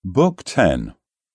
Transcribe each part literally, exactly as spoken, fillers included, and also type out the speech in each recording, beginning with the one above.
Book ten.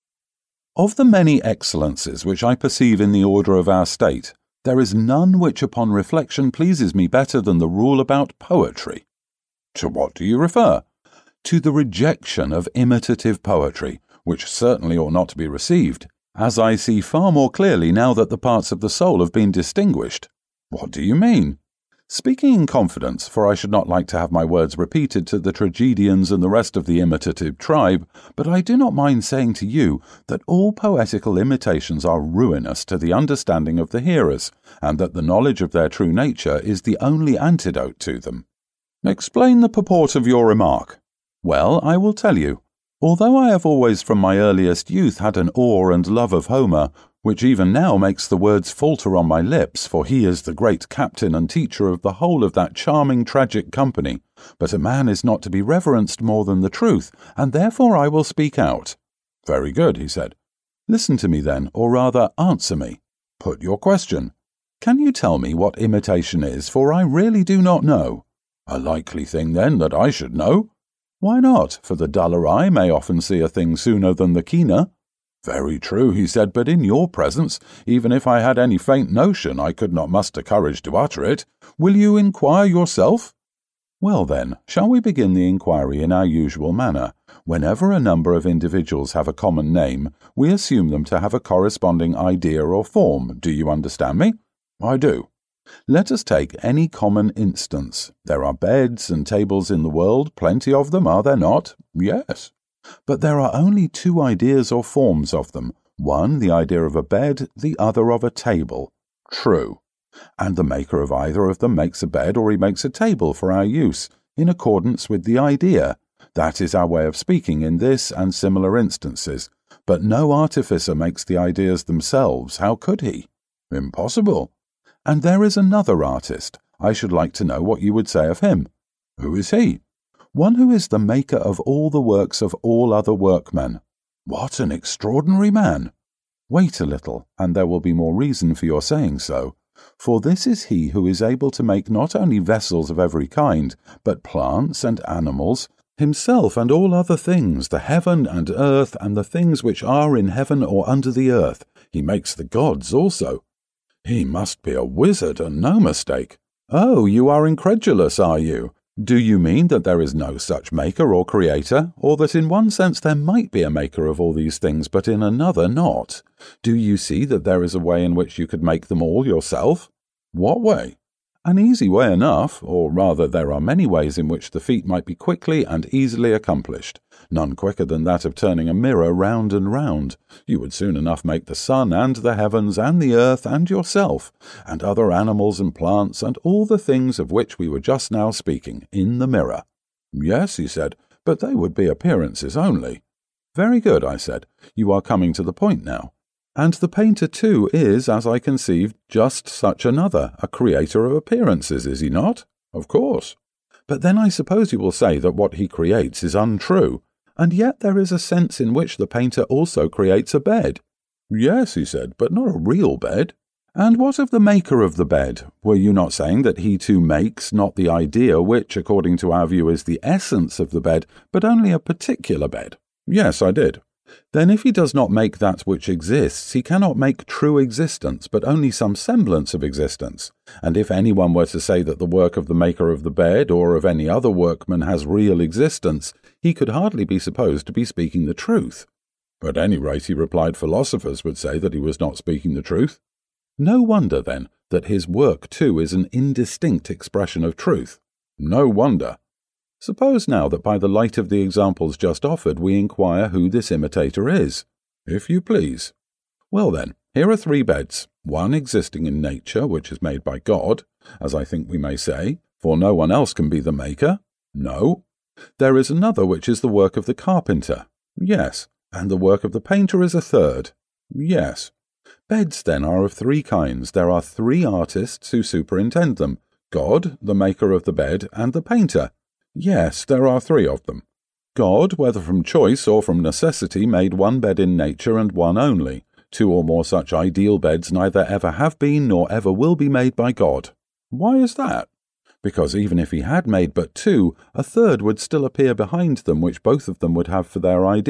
Of the many excellences which I perceive in the order of our state, there is none which upon reflection pleases me better than the rule about poetry. To what do you refer? To the rejection of imitative poetry, which certainly ought not to be received, as I see far more clearly now that the parts of the soul have been distinguished. What do you mean? Speaking in confidence, for I should not like to have my words repeated to the tragedians and the rest of the imitative tribe, but I do not mind saying to you that all poetical imitations are ruinous to the understanding of the hearers, and that the knowledge of their true nature is the only antidote to them. Explain the purport of your remark. Well, I will tell you. Although I have always from my earliest youth had an awe and love of Homer, which even now makes the words falter on my lips, for he is the great captain and teacher of the whole of that charming tragic company, but a man is not to be reverenced more than the truth, and therefore I will speak out. Very good, he said. Listen to me then, or rather answer me. Put your question. Can you tell me what imitation is, for I really do not know? A likely thing, then, that I should know. Why not? For the duller eye may often see a thing sooner than the keener. Very true, he said, but in your presence, even if I had any faint notion, I could not muster courage to utter it. Will you inquire yourself? Well then, shall we begin the inquiry in our usual manner? Whenever a number of individuals have a common name, we assume them to have a corresponding idea or form. Do you understand me? I do. Let us take any common instance. There are beds and tables in the world, plenty of them, are there not? Yes. But there are only two ideas or forms of them, one the idea of a bed, the other of a table. True. And the maker of either of them makes a bed or he makes a table for our use, in accordance with the idea. That is our way of speaking in this and similar instances. But no artificer makes the ideas themselves. How could he? Impossible. And there is another artist. I should like to know what you would say of him. Who is he? One who is the maker of all the works of all other workmen. What an extraordinary man! Wait a little, and there will be more reason for your saying so. For this is he who is able to make not only vessels of every kind, but plants and animals, himself and all other things, the heaven and earth, and the things which are in heaven or under the earth. He makes the gods also. He must be a wizard, and no mistake. Oh, you are incredulous, are you? Do you mean that there is no such maker or creator, or that in one sense there might be a maker of all these things, but in another not? Do you see that there is a way in which you could make them all yourself? What way? An easy way enough, or rather there are many ways in which the feat might be quickly and easily accomplished, none quicker than that of turning a mirror round and round. You would soon enough make the sun and the heavens and the earth and yourself, and other animals and plants and all the things of which we were just now speaking, in the mirror. Yes, he said, but they would be appearances only. Very good, I said. You are coming to the point now. And the painter, too, is, as I conceived, just such another, a creator of appearances, is he not? Of course. But then I suppose you will say that what he creates is untrue, and yet there is a sense in which the painter also creates a bed. Yes, he said, but not a real bed. And what of the maker of the bed? Were you not saying that he too makes, not the idea which, according to our view, is the essence of the bed, but only a particular bed? Yes, I did. Then if he does not make that which exists, he cannot make true existence, but only some semblance of existence. And if anyone were to say that the work of the maker of the bed or of any other workman has real existence, he could hardly be supposed to be speaking the truth. At any rate, he replied, philosophers would say that he was not speaking the truth. No wonder, then, that his work, too, is an indistinct expression of truth. No wonder. Suppose now that by the light of the examples just offered we inquire who this imitator is. If you please. Well then, here are three beds, one existing in nature, which is made by God, as I think we may say, for no one else can be the maker. No. There is another which is the work of the carpenter. Yes. And the work of the painter is a third. Yes. Beds, then, are of three kinds. There are three artists who superintend them, God, the maker of the bed, and the painter. Yes, there are three of them. God, whether from choice or from necessity, made one bed in nature and one only. Two or more such ideal beds neither ever have been nor ever will be made by God. Why is that? Because even if he had made but two, a third would still appear behind them which both of them would have for their idea,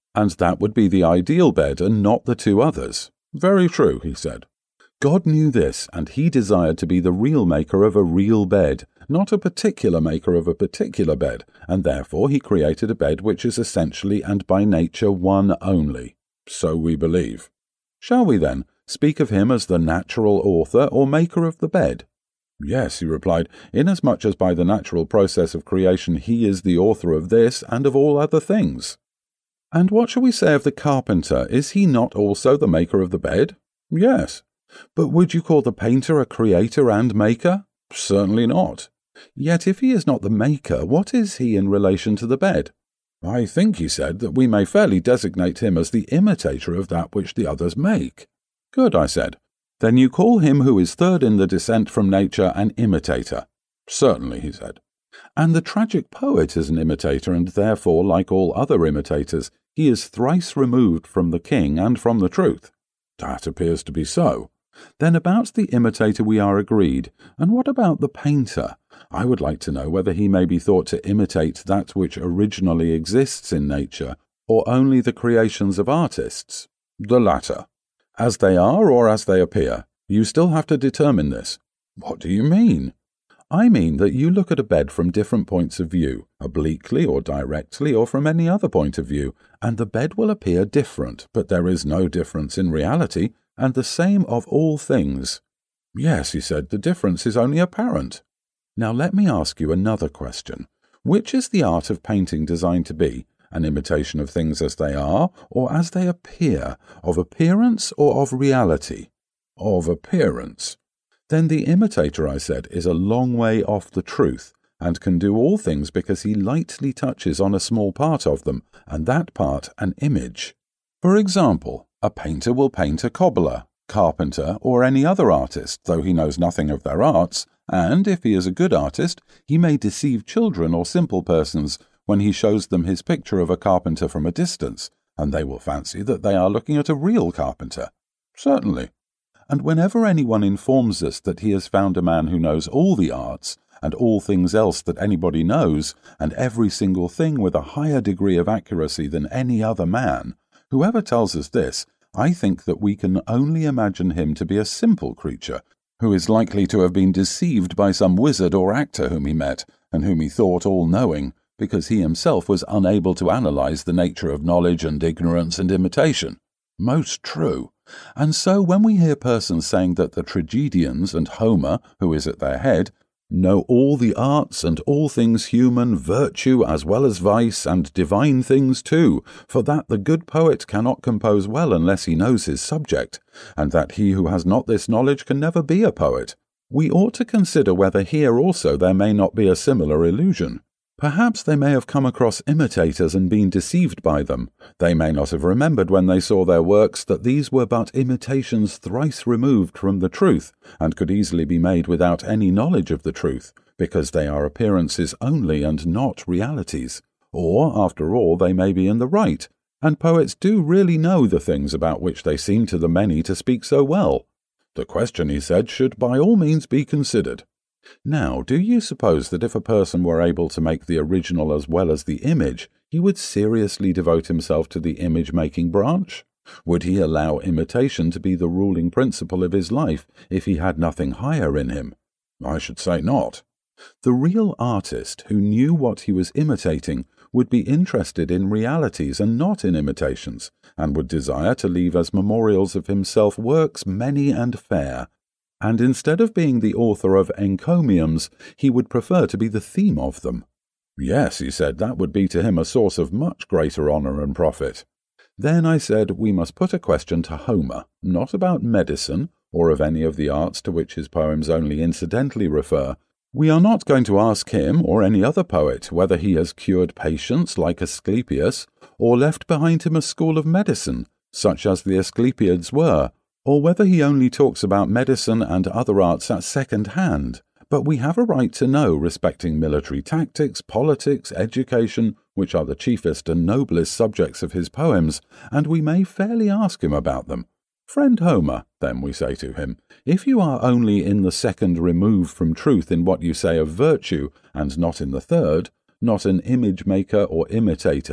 And that would be the ideal bed and not the two others. Very true, he said. God knew this, and he desired to be the real maker of a real bed, not a particular maker of a particular bed, and therefore he created a bed which is essentially and by nature one only. So we believe. Shall we, then, speak of him as the natural author or maker of the bed? Yes, he replied, inasmuch as by the natural process of creation he is the author of this and of all other things. And what shall we say of the carpenter? Is he not also the maker of the bed? Yes. But would you call the painter a creator and maker? Certainly not. Yet if he is not the maker, what is he in relation to the bed? I think, he said, that we may fairly designate him as the imitator of that which the others make. Good, I said. Then you call him who is third in the descent from nature an imitator. Certainly, he said. And the tragic poet is an imitator, and therefore, like all other imitators, he is thrice removed from the king and from the truth. That appears to be so. Then about the imitator we are agreed, and what about the painter? I would like to know whether he may be thought to imitate that which originally exists in nature, or only the creations of artists. The latter. As they are or as they appear? You still have to determine this. What do you mean? I mean that you look at a bed from different points of view, obliquely or directly or from any other point of view, and the bed will appear different, but there is no difference in reality, and the same of all things. Yes, he said, the difference is only apparent. Now let me ask you another question. Which is the art of painting designed to be? An imitation of things as they are, or as they appear, of appearance or of reality? Of appearance. Then the imitator, I said, is a long way off the truth, and can do all things because he lightly touches on a small part of them, and that part an image. For example, a painter will paint a cobbler, carpenter, or any other artist, though he knows nothing of their arts, and, if he is a good artist, he may deceive children or simple persons when he shows them his picture of a carpenter from a distance, and they will fancy that they are looking at a real carpenter. Certainly. And whenever anyone informs us that he has found a man who knows all the arts, and all things else that anybody knows, and every single thing with a higher degree of accuracy than any other man, whoever tells us this, I think that we can only imagine him to be a simple creature, who is likely to have been deceived by some wizard or actor whom he met, and whom he thought all-knowing, because he himself was unable to analyze the nature of knowledge and ignorance and imitation. Most true. And so when we hear persons saying that the tragedians and Homer, who is at their head, know all the arts and all things human, virtue as well as vice, and divine things too, for that the good poet cannot compose well unless he knows his subject, and that he who has not this knowledge can never be a poet, we ought to consider whether here also there may not be a similar illusion. Perhaps they may have come across imitators and been deceived by them. They may not have remembered when they saw their works that these were but imitations thrice removed from the truth, and could easily be made without any knowledge of the truth, because they are appearances only and not realities. Or, after all, they may be in the right, and poets do really know the things about which they seem to the many to speak so well. The question, he said, should by all means be considered. Now, do you suppose that if a person were able to make the original as well as the image, he would seriously devote himself to the image-making branch? Would he allow imitation to be the ruling principle of his life if he had nothing higher in him? I should say not. The real artist, who knew what he was imitating, would be interested in realities and not in imitations, and would desire to leave as memorials of himself works many and fair, and instead of being the author of encomiums, he would prefer to be the theme of them. Yes, he said, that would be to him a source of much greater honour and profit. Then I said we must put a question to Homer, not about medicine, or of any of the arts to which his poems only incidentally refer. We are not going to ask him, or any other poet, whether he has cured patients like Asclepius, or left behind him a school of medicine, such as the Asclepiads were, or whether he only talks about medicine and other arts at second hand, but we have a right to know respecting military tactics, politics, education, which are the chiefest and noblest subjects of his poems, and we may fairly ask him about them. Friend Homer, then we say to him, if you are only in the second remove from truth in what you say of virtue, and not in the third, not an image-maker or imitator,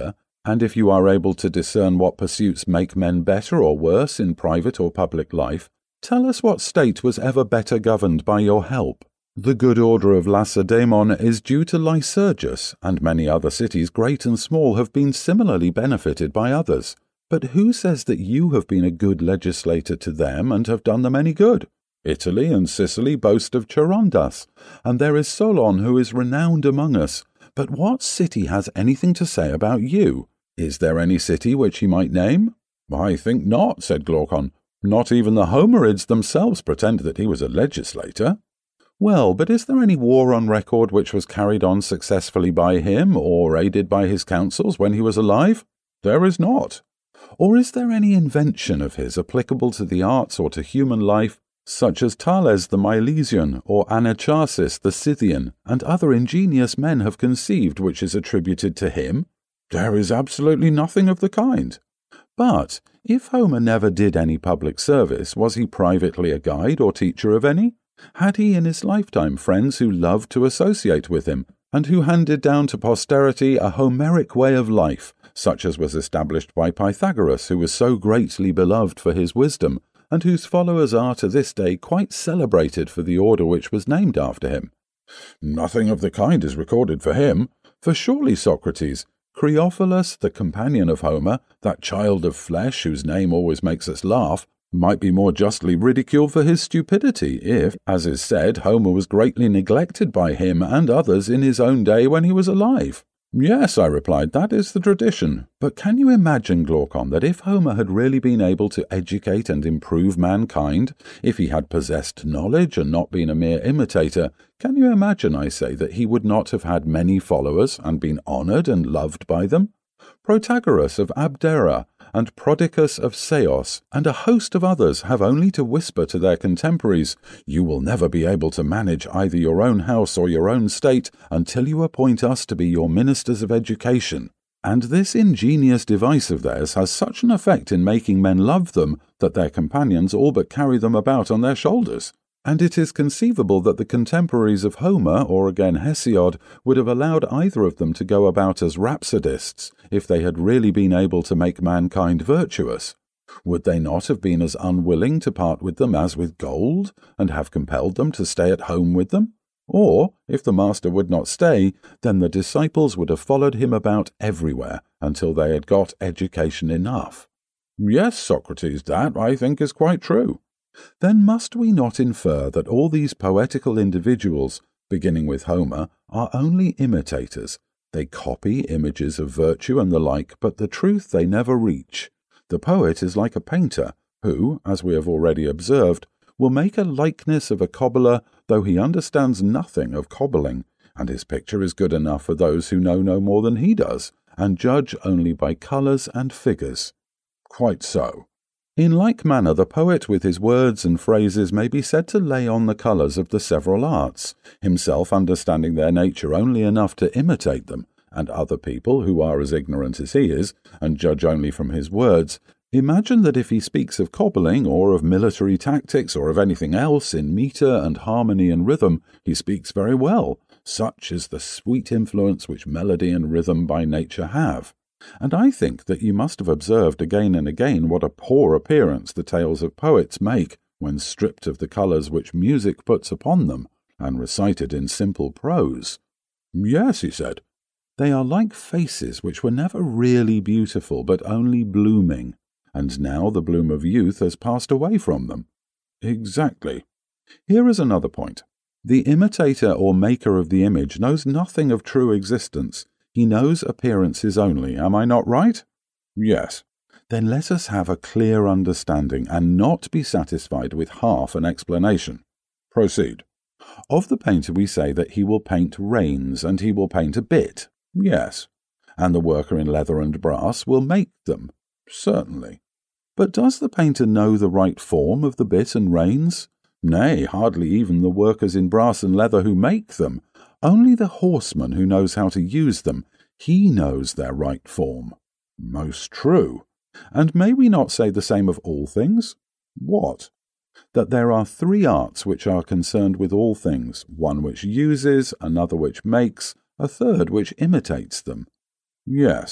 And if you are able to discern what pursuits make men better or worse in private or public life, tell us what state was ever better governed by your help. The good order of Lacedaemon is due to Lycurgus, and many other cities, great and small, have been similarly benefited by others. But who says that you have been a good legislator to them and have done them any good? Italy and Sicily boast of Charondas, and there is Solon who is renowned among us. But what city has anything to say about you? Is there any city which he might name? I think not, said Glaucon. Not even the Homerids themselves pretend that he was a legislator. Well, but is there any war on record which was carried on successfully by him, or aided by his counsels when he was alive? There is not. Or is there any invention of his applicable to the arts or to human life, such as Thales the Milesian, or Anacharsis the Scythian, and other ingenious men have conceived, which is attributed to him? There is absolutely nothing of the kind. But if Homer never did any public service, was he privately a guide or teacher of any? Had he in his lifetime friends who loved to associate with him, and who handed down to posterity a Homeric way of life, such as was established by Pythagoras, who was so greatly beloved for his wisdom, and whose followers are to this day quite celebrated for the order which was named after him? Nothing of the kind is recorded for him, for surely, Socrates, Creophilus, the companion of Homer, that child of flesh whose name always makes us laugh, might be more justly ridiculed for his stupidity if, as is said, Homer was greatly neglected by him and others in his own day when he was alive. Yes, I replied, that is the tradition. But can you imagine, Glaucon, that if Homer had really been able to educate and improve mankind, if he had possessed knowledge and not been a mere imitator, can you imagine, I say, that he would not have had many followers and been honoured and loved by them? Protagoras of Abdera and Prodicus of Ceos and a host of others have only to whisper to their contemporaries, "You will never be able to manage either your own house or your own state until you appoint us to be your ministers of education." And this ingenious device of theirs has such an effect in making men love them that their companions all but carry them about on their shoulders. And it is conceivable that the contemporaries of Homer, or again Hesiod, would have allowed either of them to go about as rhapsodists, if they had really been able to make mankind virtuous. Would they not have been as unwilling to part with them as with gold, and have compelled them to stay at home with them? Or, if the master would not stay, then the disciples would have followed him about everywhere, until they had got education enough. Yes, Socrates, that, I think, is quite true. Then must we not infer that all these poetical individuals, beginning with Homer, are only imitators? They copy images of virtue and the like, but the truth they never reach. The poet is like a painter, who, as we have already observed, will make a likeness of a cobbler, though he understands nothing of cobbling, and his picture is good enough for those who know no more than he does, and judge only by colours and figures. Quite so. In like manner, the poet with his words and phrases may be said to lay on the colours of the several arts, himself understanding their nature only enough to imitate them, and other people, who are as ignorant as he is, and judge only from his words, imagine that if he speaks of cobbling, or of military tactics, or of anything else in metre and harmony and rhythm, he speaks very well. Such is the sweet influence which melody and rhythm by nature have. And I think that you must have observed again and again what a poor appearance the tales of poets make when stripped of the colours which music puts upon them, and recited in simple prose. Yes, he said. They are like faces which were never really beautiful, but only blooming, and now the bloom of youth has passed away from them. Exactly. Here is another point. The imitator or maker of the image knows nothing of true existence. He knows appearances only, am I not right? Yes. Then let us have a clear understanding, and not be satisfied with half an explanation. Proceed. Of the painter we say that he will paint reins, and he will paint a bit. Yes. And the worker in leather and brass will make them. Certainly. But does the painter know the right form of the bit and reins? Nay, hardly even the workers in brass and leather who make them. Only the horseman who knows how to use them, he knows their right form. Most true. And may we not say the same of all things? What? That there are three arts which are concerned with all things, one which uses, another which makes, a third which imitates them. Yes.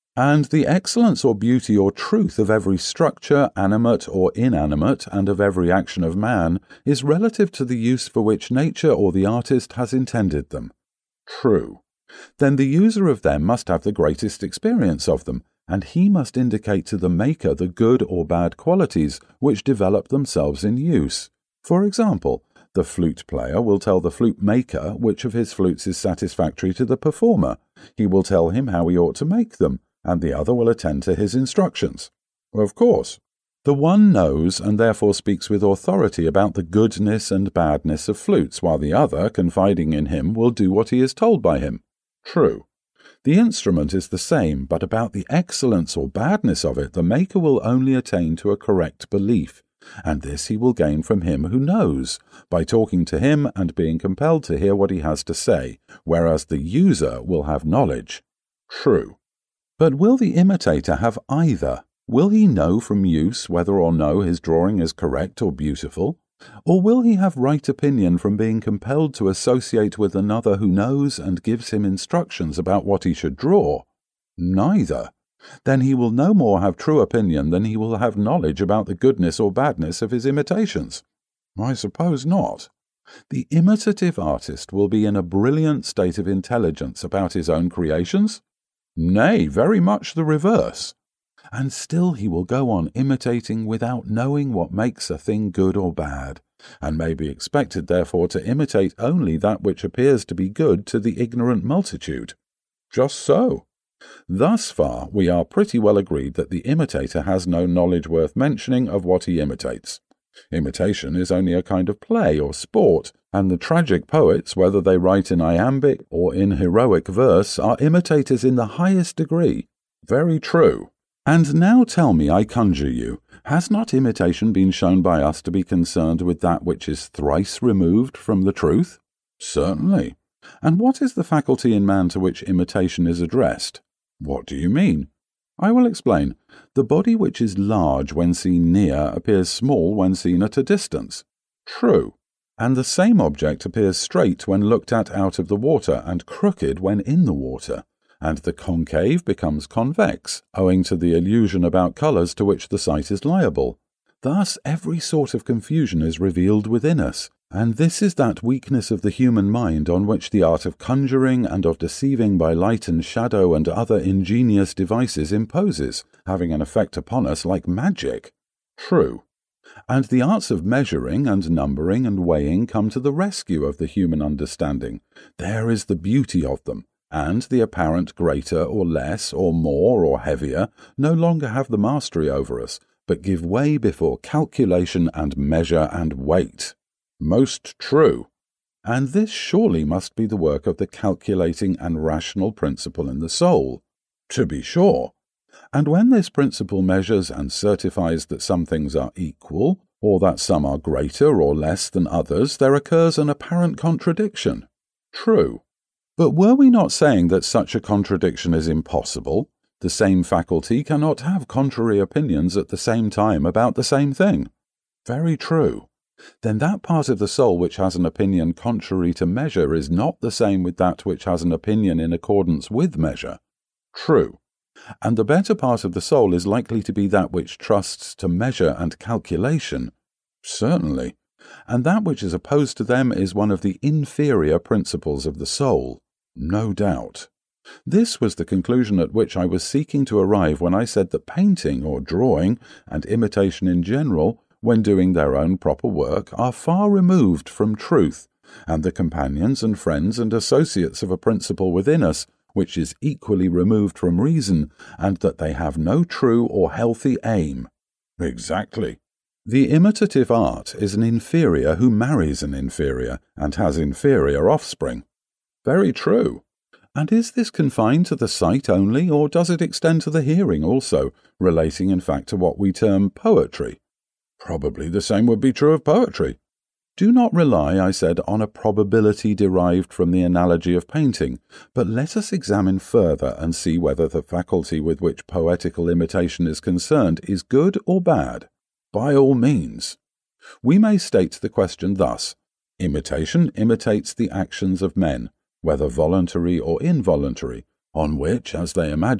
And the excellence or beauty or truth of every structure, animate or inanimate, and of every action of man, is relative to the use for which nature or the artist has intended them. True. Then the user of them must have the greatest experience of them, and he must indicate to the maker the good or bad qualities which develop themselves in use. For example, the flute player will tell the flute maker which of his flutes is satisfactory to the performer. He will tell him how he ought to make them, and the other will attend to his instructions. Of course. The one knows and therefore speaks with authority about the goodness and badness of flutes, while the other, confiding in him, will do what he is told by him. True. The instrument is the same, but about the excellence or badness of it the maker will only attain to a correct belief, and this he will gain from him who knows, by talking to him and being compelled to hear what he has to say, whereas the user will have knowledge. True. But will the imitator have either? Will he know from use whether or no his drawing is correct or beautiful? Or will he have right opinion from being compelled to associate with another who knows and gives him instructions about what he should draw? Neither. Then he will no more have true opinion than he will have knowledge about the goodness or badness of his imitations. I suppose not. The imitative artist will be in a brilliant state of intelligence about his own creations? Nay, very much the reverse. And still he will go on imitating without knowing what makes a thing good or bad, and may be expected therefore to imitate only that which appears to be good to the ignorant multitude. Just so. Thus far we are pretty well agreed that the imitator has no knowledge worth mentioning of what he imitates. Imitation is only a kind of play or sport, and the tragic poets, whether they write in iambic or in heroic verse, are imitators in the highest degree. Very true. And now tell me, I conjure you, has not imitation been shown by us to be concerned with that which is thrice removed from the truth? Certainly. And what is the faculty in man to which imitation is addressed? What do you mean? I will explain. The body which is large when seen near appears small when seen at a distance. True. And the same object appears straight when looked at out of the water, and crooked when in the water. And the concave becomes convex, owing to the illusion about colours to which the sight is liable. Thus every sort of confusion is revealed within us, and this is that weakness of the human mind on which the art of conjuring and of deceiving by light and shadow and other ingenious devices imposes, having an effect upon us like magic. True. And the arts of measuring and numbering and weighing come to the rescue of the human understanding. There is the beauty of them, and the apparent greater or less or more or heavier no longer have the mastery over us, but give way before calculation and measure and weight. Most true. And this surely must be the work of the calculating and rational principle in the soul. To be sure. And when this principle measures and certifies that some things are equal, or that some are greater or less than others, there occurs an apparent contradiction. True. But were we not saying that such a contradiction is impossible? The same faculty cannot have contrary opinions at the same time about the same thing. Very true. Then that part of the soul which has an opinion contrary to measure is not the same with that which has an opinion in accordance with measure. True. And the better part of the soul is likely to be that which trusts to measure and calculation. Certainly. And that which is opposed to them is one of the inferior principles of the soul. No doubt. This was the conclusion at which I was seeking to arrive when I said that painting or drawing, and imitation in general, when doing their own proper work, are far removed from truth, and the companions and friends and associates of a principle within us, which is equally removed from reason, and that they have no true or healthy aim. Exactly. The imitative art is an inferior who marries an inferior, and has inferior offspring. Very true. And is this confined to the sight only, or does it extend to the hearing also, relating in fact to what we term poetry? Probably the same would be true of poetry. Do not rely, I said, on a probability derived from the analogy of painting, but let us examine further and see whether the faculty with which poetical imitation is concerned is good or bad. By all means. We may state the question thus. Imitation imitates the actions of men, whether voluntary or involuntary, on which, as they imagine,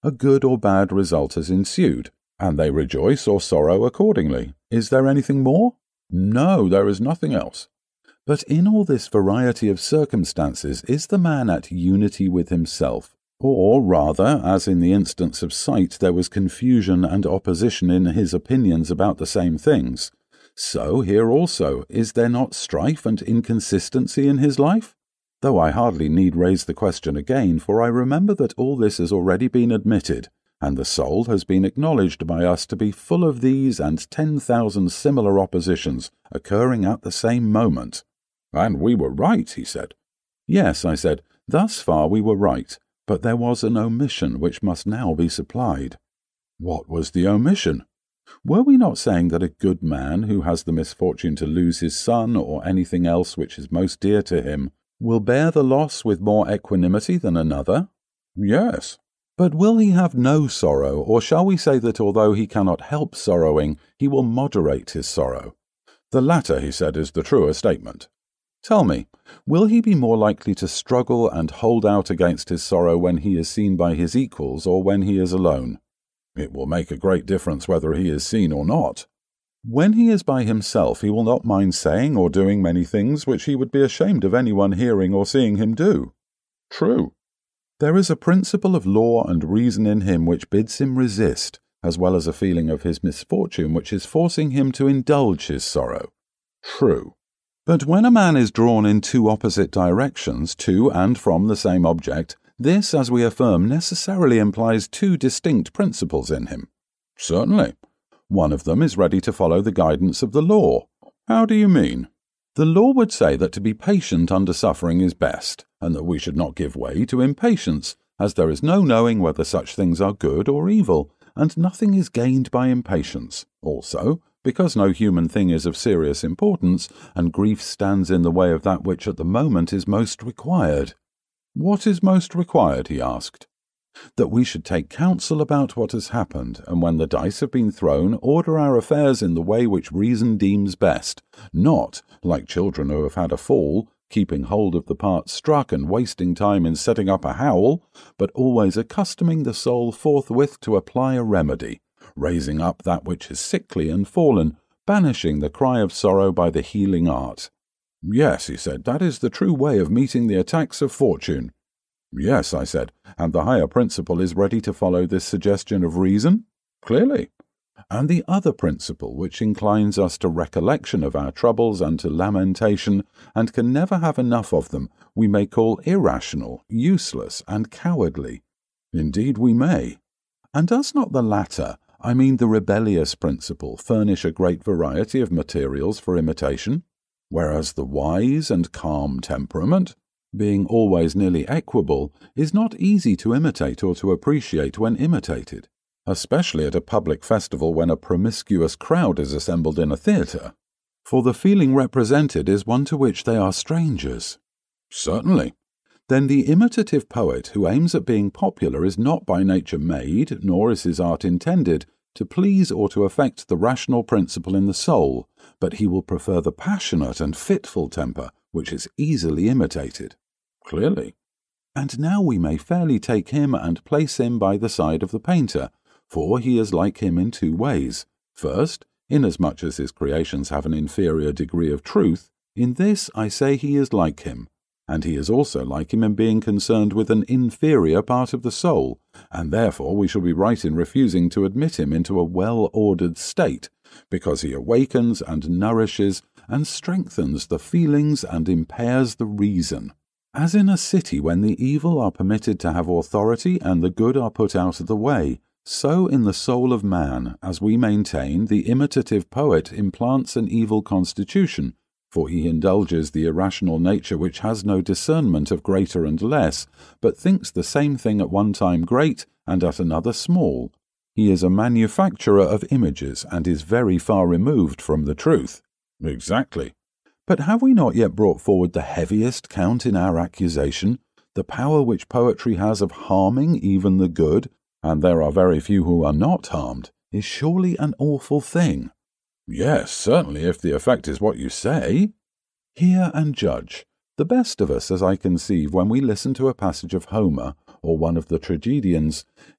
a good or bad result has ensued, and they rejoice or sorrow accordingly. Is there anything more? No, there is nothing else. But in all this variety of circumstances is the man at unity with himself? Or rather, as in the instance of sight there was confusion and opposition in his opinions about the same things, so here also is there not strife and inconsistency in his life? Though I hardly need raise the question again, for I remember that all this has already been admitted, and the soul has been acknowledged by us to be full of these and ten thousand similar oppositions occurring at the same moment. And we were right, he said. Yes, I said, thus far we were right, but there was an omission which must now be supplied. What was the omission? Were we not saying that a good man who has the misfortune to lose his son or anything else which is most dear to him will bear the loss with more equanimity than another? Yes. But will he have no sorrow, or shall we say that although he cannot help sorrowing, he will moderate his sorrow? The latter, he said, is the truer statement. Tell me, will he be more likely to struggle and hold out against his sorrow when he is seen by his equals or when he is alone? It will make a great difference whether he is seen or not. When he is by himself he will not mind saying or doing many things which he would be ashamed of anyone hearing or seeing him do. True. There is a principle of law and reason in him which bids him resist, as well as a feeling of his misfortune which is forcing him to indulge his sorrow. True. But when a man is drawn in two opposite directions to and from the same object, this, as we affirm, necessarily implies two distinct principles in him. Certainly. One of them is ready to follow the guidance of the law. How do you mean? The law would say that to be patient under suffering is best, and that we should not give way to impatience, as there is no knowing whether such things are good or evil, and nothing is gained by impatience. Also, because no human thing is of serious importance, and grief stands in the way of that which at the moment is most required. What is most required, he asked. That we should take counsel about what has happened, and when the dice have been thrown, order our affairs in the way which reason deems best, not, like children who have had a fall, keeping hold of the part struck and wasting time in setting up a howl, but always accustoming the soul forthwith to apply a remedy, raising up that which is sickly and fallen, banishing the cry of sorrow by the healing art. Yes, he said, that is the true way of meeting the attacks of fortune. Yes, I said, and the higher principle is ready to follow this suggestion of reason? Clearly. And the other principle, which inclines us to recollection of our troubles and to lamentation, and can never have enough of them, we may call irrational, useless, and cowardly. Indeed we may. And does not the latter, I mean the rebellious principle, furnish a great variety of materials for imitation, whereas the wise and calm temperament, being always nearly equable, is not easy to imitate or to appreciate when imitated, especially at a public festival when a promiscuous crowd is assembled in a theatre, for the feeling represented is one to which they are strangers. Certainly. Then the imitative poet who aims at being popular is not by nature made, nor is his art intended, to please or to affect the rational principle in the soul, but he will prefer the passionate and fitful temper, which is easily imitated. Clearly. And now we may fairly take him and place him by the side of the painter, for he is like him in two ways. First, inasmuch as his creations have an inferior degree of truth, in this I say he is like him, and he is also like him in being concerned with an inferior part of the soul, and therefore we shall be right in refusing to admit him into a well-ordered state, because he awakens and nourishes and strengthens the feelings and impairs the reason. As in a city when the evil are permitted to have authority and the good are put out of the way, so in the soul of man, as we maintain, the imitative poet implants an evil constitution, for he indulges the irrational nature which has no discernment of greater and less, but thinks the same thing at one time great and at another small. He is a manufacturer of images and is very far removed from the truth. Exactly. But have we not yet brought forward the heaviest count in our accusation, the power which poetry has of harming even the good, and there are very few who are not harmed, is surely an awful thing? Yes, certainly, if the effect is what you say. Hear and judge. The best of us, as I conceive, when we listen to a passage of Homer, or one of the tragedians,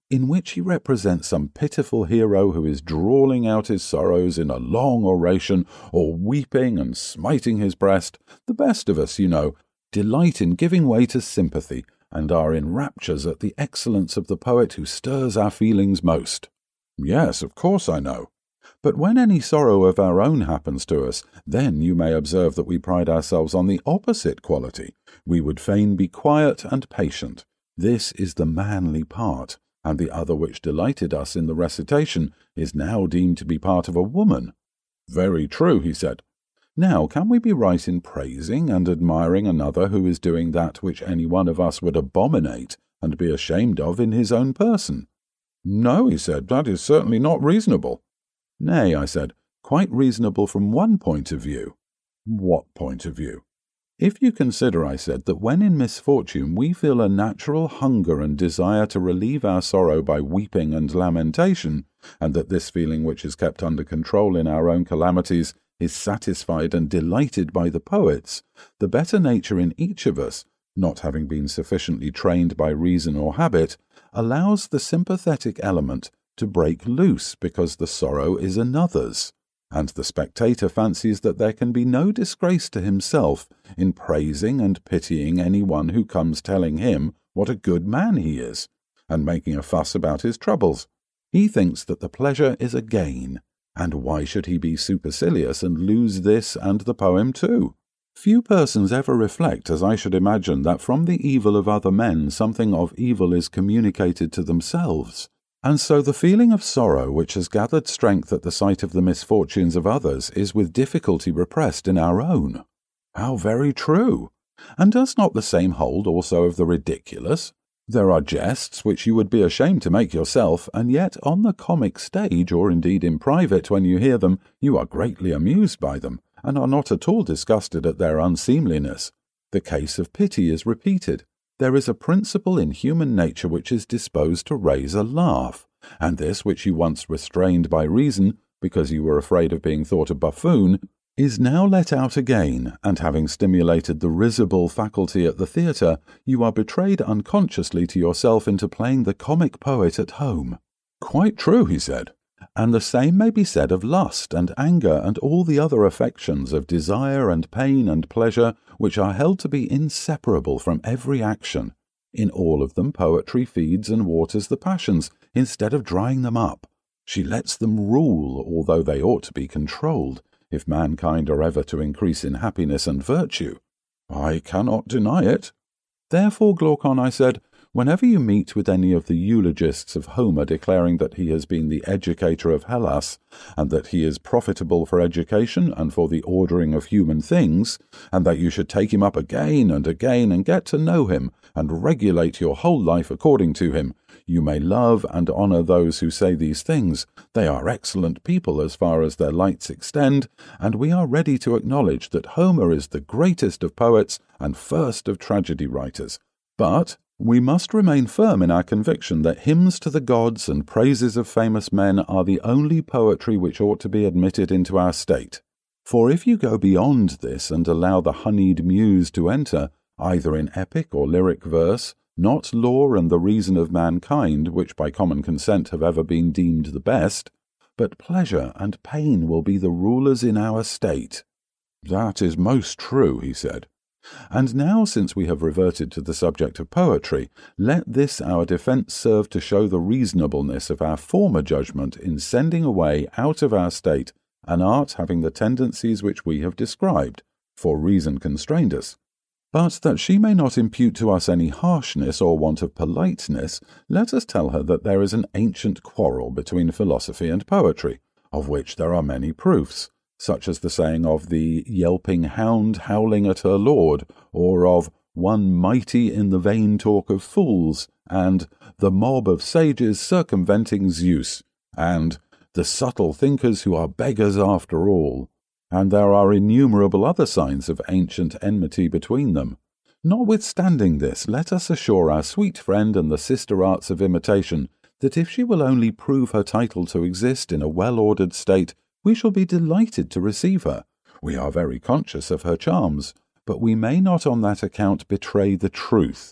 in which he represents some pitiful hero who is drawling out his sorrows in a long oration, or weeping and smiting his breast. The best of us, you know, delight in giving way to sympathy, and are in raptures at the excellence of the poet who stirs our feelings most. Yes, of course I know. But when any sorrow of our own happens to us, then you may observe that we pride ourselves on the opposite quality. We would fain be quiet and patient. This is the manly part, and the other which delighted us in the recitation is now deemed to be part of a woman. Very true, he said. Now, can we be right in praising and admiring another who is doing that which any one of us would abominate and be ashamed of in his own person? No, he said, that is certainly not reasonable. Nay, I said, quite reasonable from one point of view. What point of view? If you consider, I said, that when in misfortune we feel a natural hunger and desire to relieve our sorrow by weeping and lamentation, and that this feeling which is kept under control in our own calamities is satisfied and delighted by the poets, the better nature in each of us, not having been sufficiently trained by reason or habit, allows the sympathetic element to break loose because the sorrow is another's, and the spectator fancies that there can be no disgrace to himself in praising and pitying any one who comes telling him what a good man he is, and making a fuss about his troubles. He thinks that the pleasure is a gain, and why should he be supercilious and lose this and the poem too? Few persons ever reflect, as I should imagine, that from the evil of other men something of evil is communicated to themselves. And so the feeling of sorrow which has gathered strength at the sight of the misfortunes of others is with difficulty repressed in our own. How very true! And does not the same hold also of the ridiculous? There are jests which you would be ashamed to make yourself, and yet on the comic stage, or indeed in private when you hear them, you are greatly amused by them, and are not at all disgusted at their unseemliness. The case of pity is repeated. There is a principle in human nature which is disposed to raise a laugh, and this which you once restrained by reason, because you were afraid of being thought a buffoon, is now let out again, and having stimulated the risible faculty at the theatre, you are betrayed unconsciously to yourself into playing the comic poet at home. Quite true, he said. And the same may be said of lust and anger and all the other affections of desire and pain and pleasure which are held to be inseparable from every action. In all of them poetry feeds and waters the passions, instead of drying them up. She lets them rule, although they ought to be controlled, if mankind are ever to increase in happiness and virtue. I cannot deny it. Therefore, Glaucon, I said, whenever you meet with any of the eulogists of Homer declaring that he has been the educator of Hellas, and that he is profitable for education and for the ordering of human things, and that you should take him up again and again and get to know him, and regulate your whole life according to him, you may love and honour those who say these things. They are excellent people as far as their lights extend, and we are ready to acknowledge that Homer is the greatest of poets and first of tragedy writers. But we must remain firm in our conviction that hymns to the gods and praises of famous men are the only poetry which ought to be admitted into our state. For if you go beyond this and allow the honeyed muse to enter, either in epic or lyric verse, not law and the reason of mankind, which by common consent have ever been deemed the best, but pleasure and pain will be the rulers in our state. That is most true, he said. And now, since we have reverted to the subject of poetry, let this our defence serve to show the reasonableness of our former judgment in sending away out of our state an art having the tendencies which we have described, for reason constrained us. But that she may not impute to us any harshness or want of politeness, let us tell her that there is an ancient quarrel between philosophy and poetry, of which there are many proofs, such as the saying of the yelping hound howling at her lord, or of one mighty in the vain talk of fools, and the mob of sages circumventing Zeus, and the subtle thinkers who are beggars after all. And there are innumerable other signs of ancient enmity between them. Notwithstanding this, let us assure our sweet friend and the sister arts of imitation that if she will only prove her title to exist in a well-ordered state, we shall be delighted to receive her. We are very conscious of her charms, but we may not on that account betray the truth.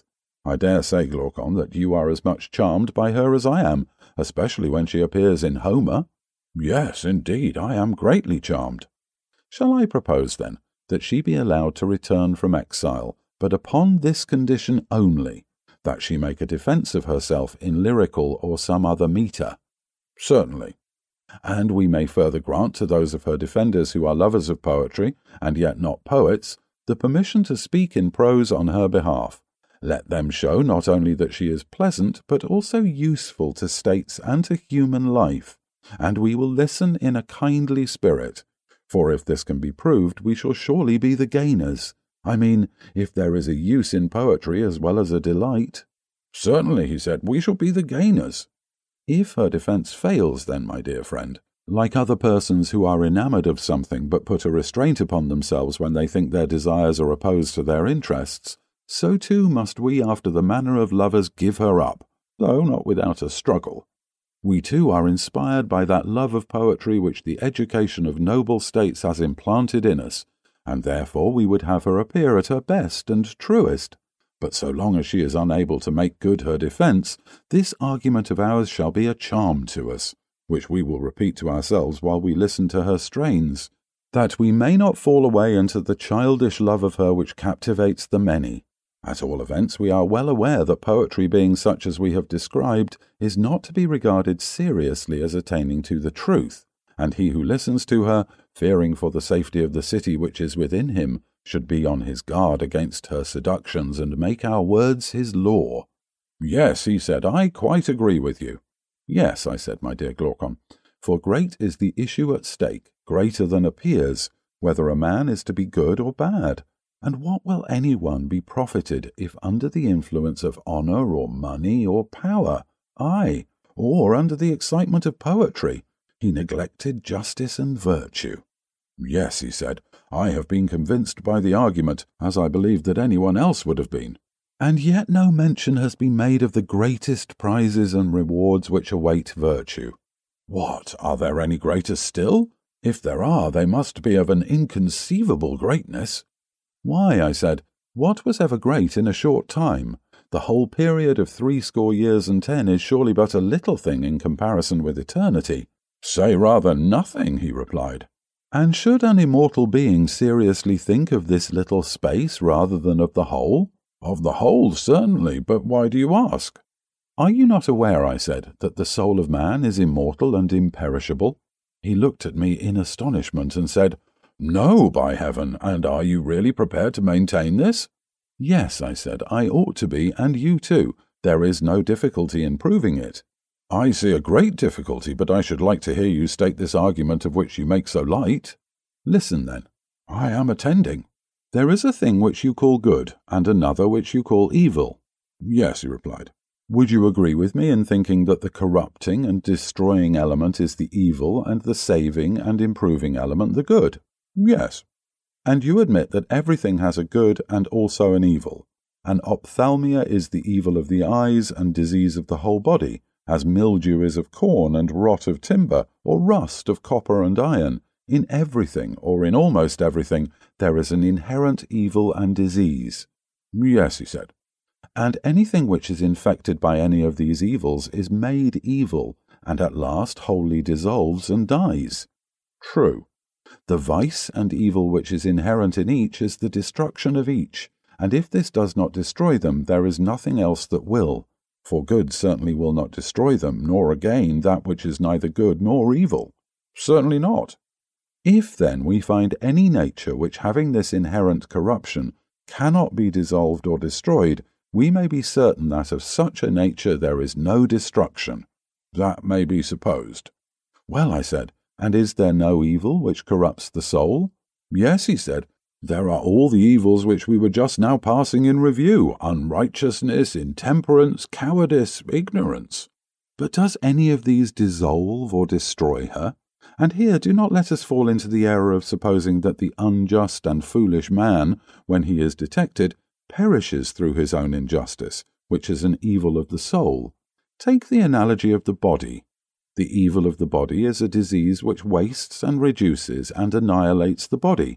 I dare say, Glaucon, that you are as much charmed by her as I am, especially when she appears in Homer. Yes, indeed, I am greatly charmed. Shall I propose, then, that she be allowed to return from exile, but upon this condition only, that she make a defence of herself in lyrical or some other metre? Certainly. And we may further grant to those of her defenders who are lovers of poetry, and yet not poets, the permission to speak in prose on her behalf. Let them show not only that she is pleasant, but also useful to states and to human life, and we will listen in a kindly spirit, for if this can be proved, we shall surely be the gainers. I mean, if there is a use in poetry as well as a delight. Certainly, he said, we shall be the gainers. If her defence fails, then, my dear friend, like other persons who are enamoured of something but put a restraint upon themselves when they think their desires are opposed to their interests, so too must we after the manner of lovers give her up, though not without a struggle. We too are inspired by that love of poetry which the education of noble states has implanted in us, and therefore we would have her appear at her best and truest. But so long as she is unable to make good her defence, this argument of ours shall be a charm to us, which we will repeat to ourselves while we listen to her strains, that we may not fall away into the childish love of her which captivates the many. At all events, we are well aware that poetry, being such as we have described, is not to be regarded seriously as attaining to the truth, and he who listens to her, fearing for the safety of the city which is within him, should be on his guard against her seductions and make our words his law. Yes, he said, I quite agree with you. Yes, I said, my dear Glaucon, for great is the issue at stake, greater than appears, whether a man is to be good or bad. And what will any one be profited if under the influence of honour or money or power, aye, or under the excitement of poetry, he neglected justice and virtue? Yes, he said, I have been convinced by the argument, as I believe that anyone else would have been. And yet no mention has been made of the greatest prizes and rewards which await virtue. What, are there any greater still? If there are, they must be of an inconceivable greatness. Why, I said, what was ever great in a short time? The whole period of threescore years and ten is surely but a little thing in comparison with eternity. Say rather nothing, he replied. And should an immortal being seriously think of this little space rather than of the whole? Of the whole, certainly, but why do you ask? Are you not aware, I said, that the soul of man is immortal and imperishable? He looked at me in astonishment and said, No, by heaven, and are you really prepared to maintain this? Yes, I said, I ought to be, and you too. There is no difficulty in proving it. I see a great difficulty, but I should like to hear you state this argument of which you make so light. Listen, then. I am attending. There is a thing which you call good, and another which you call evil. Yes, he replied. Would you agree with me in thinking that the corrupting and destroying element is the evil, and the saving and improving element the good? Yes. And you admit that everything has a good and also an evil. An ophthalmia is the evil of the eyes and disease of the whole body, as mildew is of corn and rot of timber, or rust of copper and iron. In everything, or in almost everything, there is an inherent evil and disease. Yes, he said. And anything which is infected by any of these evils is made evil, and at last wholly dissolves and dies. True. The vice and evil which is inherent in each is the destruction of each, and if this does not destroy them, there is nothing else that will. For good certainly will not destroy them, nor again that which is neither good nor evil. Certainly not. If, then, we find any nature which, having this inherent corruption, cannot be dissolved or destroyed, we may be certain that of such a nature there is no destruction. That may be supposed. Well, I said, and is there no evil which corrupts the soul? Yes, he said, there are all the evils which we were just now passing in review, unrighteousness, intemperance, cowardice, ignorance. But does any of these dissolve or destroy her? And here do not let us fall into the error of supposing that the unjust and foolish man, when he is detected, perishes through his own injustice, which is an evil of the soul. Take the analogy of the body. The evil of the body is a disease which wastes and reduces and annihilates the body.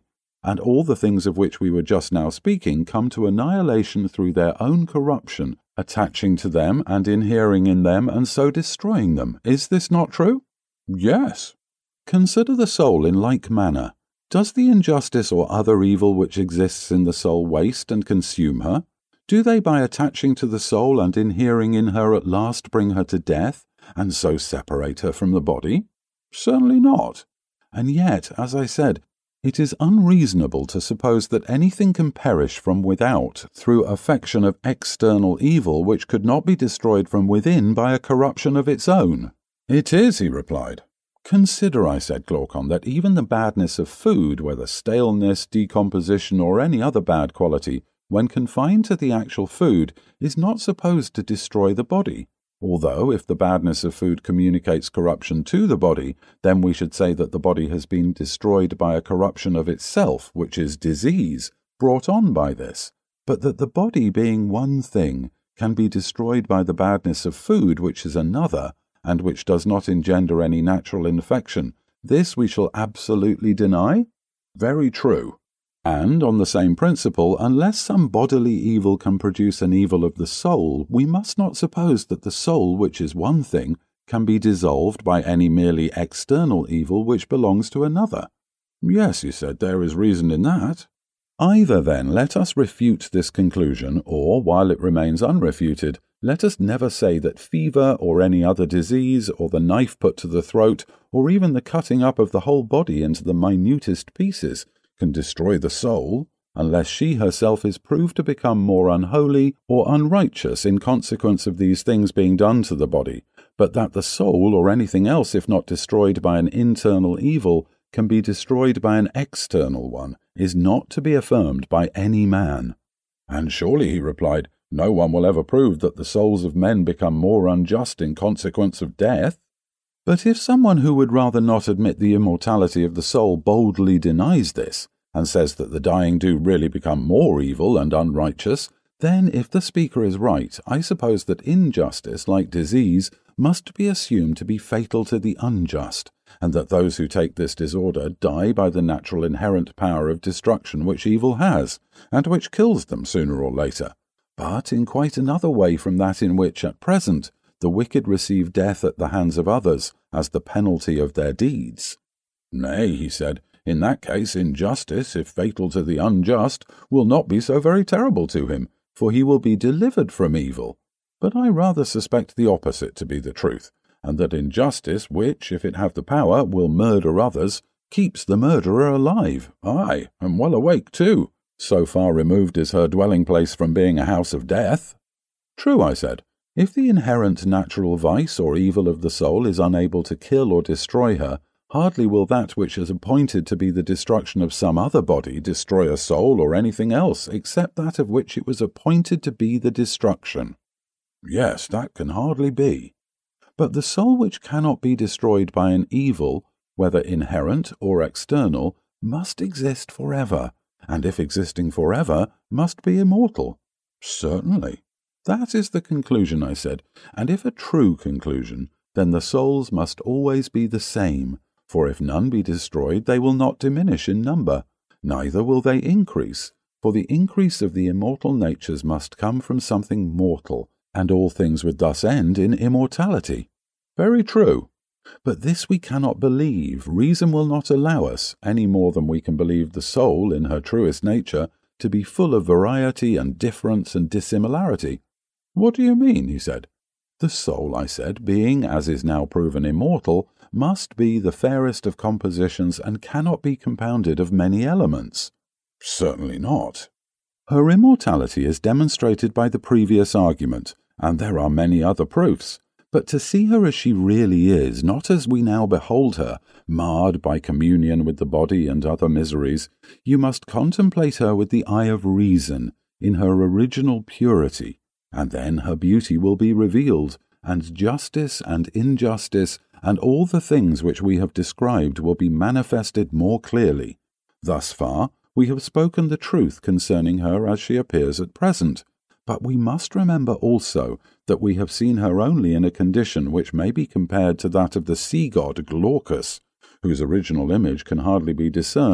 and all the things of which we were just now speaking come to annihilation through their own corruption, attaching to them and inhering in them, and so destroying them. Is this not true? Yes. Consider the soul in like manner. Does the injustice or other evil which exists in the soul waste and consume her? Do they, by attaching to the soul and inhering in her, at last bring her to death, and so separate her from the body? Certainly not. And yet, as I said, it is unreasonable to suppose that anything can perish from without through affection of external evil which could not be destroyed from within by a corruption of its own. It is, he replied. Consider, I said, Glaucon, that even the badness of food, whether staleness, decomposition, or any other bad quality, when confined to the actual food, is not supposed to destroy the body. Although, if the badness of food communicates corruption to the body, then we should say that the body has been destroyed by a corruption of itself, which is disease, brought on by this. But that the body, being one thing, can be destroyed by the badness of food, which is another, and which does not engender any natural infection, this we shall absolutely deny? Very true. And, on the same principle, unless some bodily evil can produce an evil of the soul, we must not suppose that the soul, which is one thing, can be dissolved by any merely external evil which belongs to another. Yes, he said, there is reason in that. Either, then, let us refute this conclusion, or, while it remains unrefuted, let us never say that fever or any other disease, or the knife put to the throat, or even the cutting up of the whole body into the minutest pieces, can destroy the soul, unless she herself is proved to become more unholy or unrighteous in consequence of these things being done to the body, but that the soul, or anything else, if not destroyed by an internal evil, can be destroyed by an external one, is not to be affirmed by any man. And surely, he replied, no one will ever prove that the souls of men become more unjust in consequence of death. But if someone who would rather not admit the immortality of the soul boldly denies this, and says that the dying do really become more evil and unrighteous, then, if the speaker is right, I suppose that injustice, like disease, must be assumed to be fatal to the unjust, and that those who take this disorder die by the natural inherent power of destruction which evil has, and which kills them sooner or later, but in quite another way from that in which, at present, the wicked receive death at the hands of others as the penalty of their deeds. Nay, he said, in that case injustice, if fatal to the unjust, will not be so very terrible to him, for he will be delivered from evil. But I rather suspect the opposite to be the truth, and that injustice, which, if it have the power, will murder others, keeps the murderer alive, aye, and well awake too. So far removed is her dwelling place from being a house of death. True, I said. If the inherent natural vice or evil of the soul is unable to kill or destroy her, hardly will that which is appointed to be the destruction of some other body destroy a soul or anything else, except that of which it was appointed to be the destruction. Yes, that can hardly be. But the soul which cannot be destroyed by an evil, whether inherent or external, must exist forever, and if existing forever, must be immortal. Certainly. That is the conclusion, I said, and if a true conclusion, then the souls must always be the same, for if none be destroyed, they will not diminish in number, neither will they increase, for the increase of the immortal natures must come from something mortal, and all things would thus end in immortality. Very true. But this we cannot believe. Reason will not allow us, any more than we can believe the soul, in her truest nature, to be full of variety and difference and dissimilarity. What do you mean? He said. The soul, I said, being, as is now proven, immortal, must be the fairest of compositions and cannot be compounded of many elements. Certainly not. Her immortality is demonstrated by the previous argument, and there are many other proofs. But to see her as she really is, not as we now behold her, marred by communion with the body and other miseries, you must contemplate her with the eye of reason, in her original purity, and then her beauty will be revealed, and justice and injustice, and all the things which we have described will be manifested more clearly. Thus far, we have spoken the truth concerning her as she appears at present, but we must remember also that we have seen her only in a condition which may be compared to that of the sea-god Glaucus, whose original image can hardly be discerned,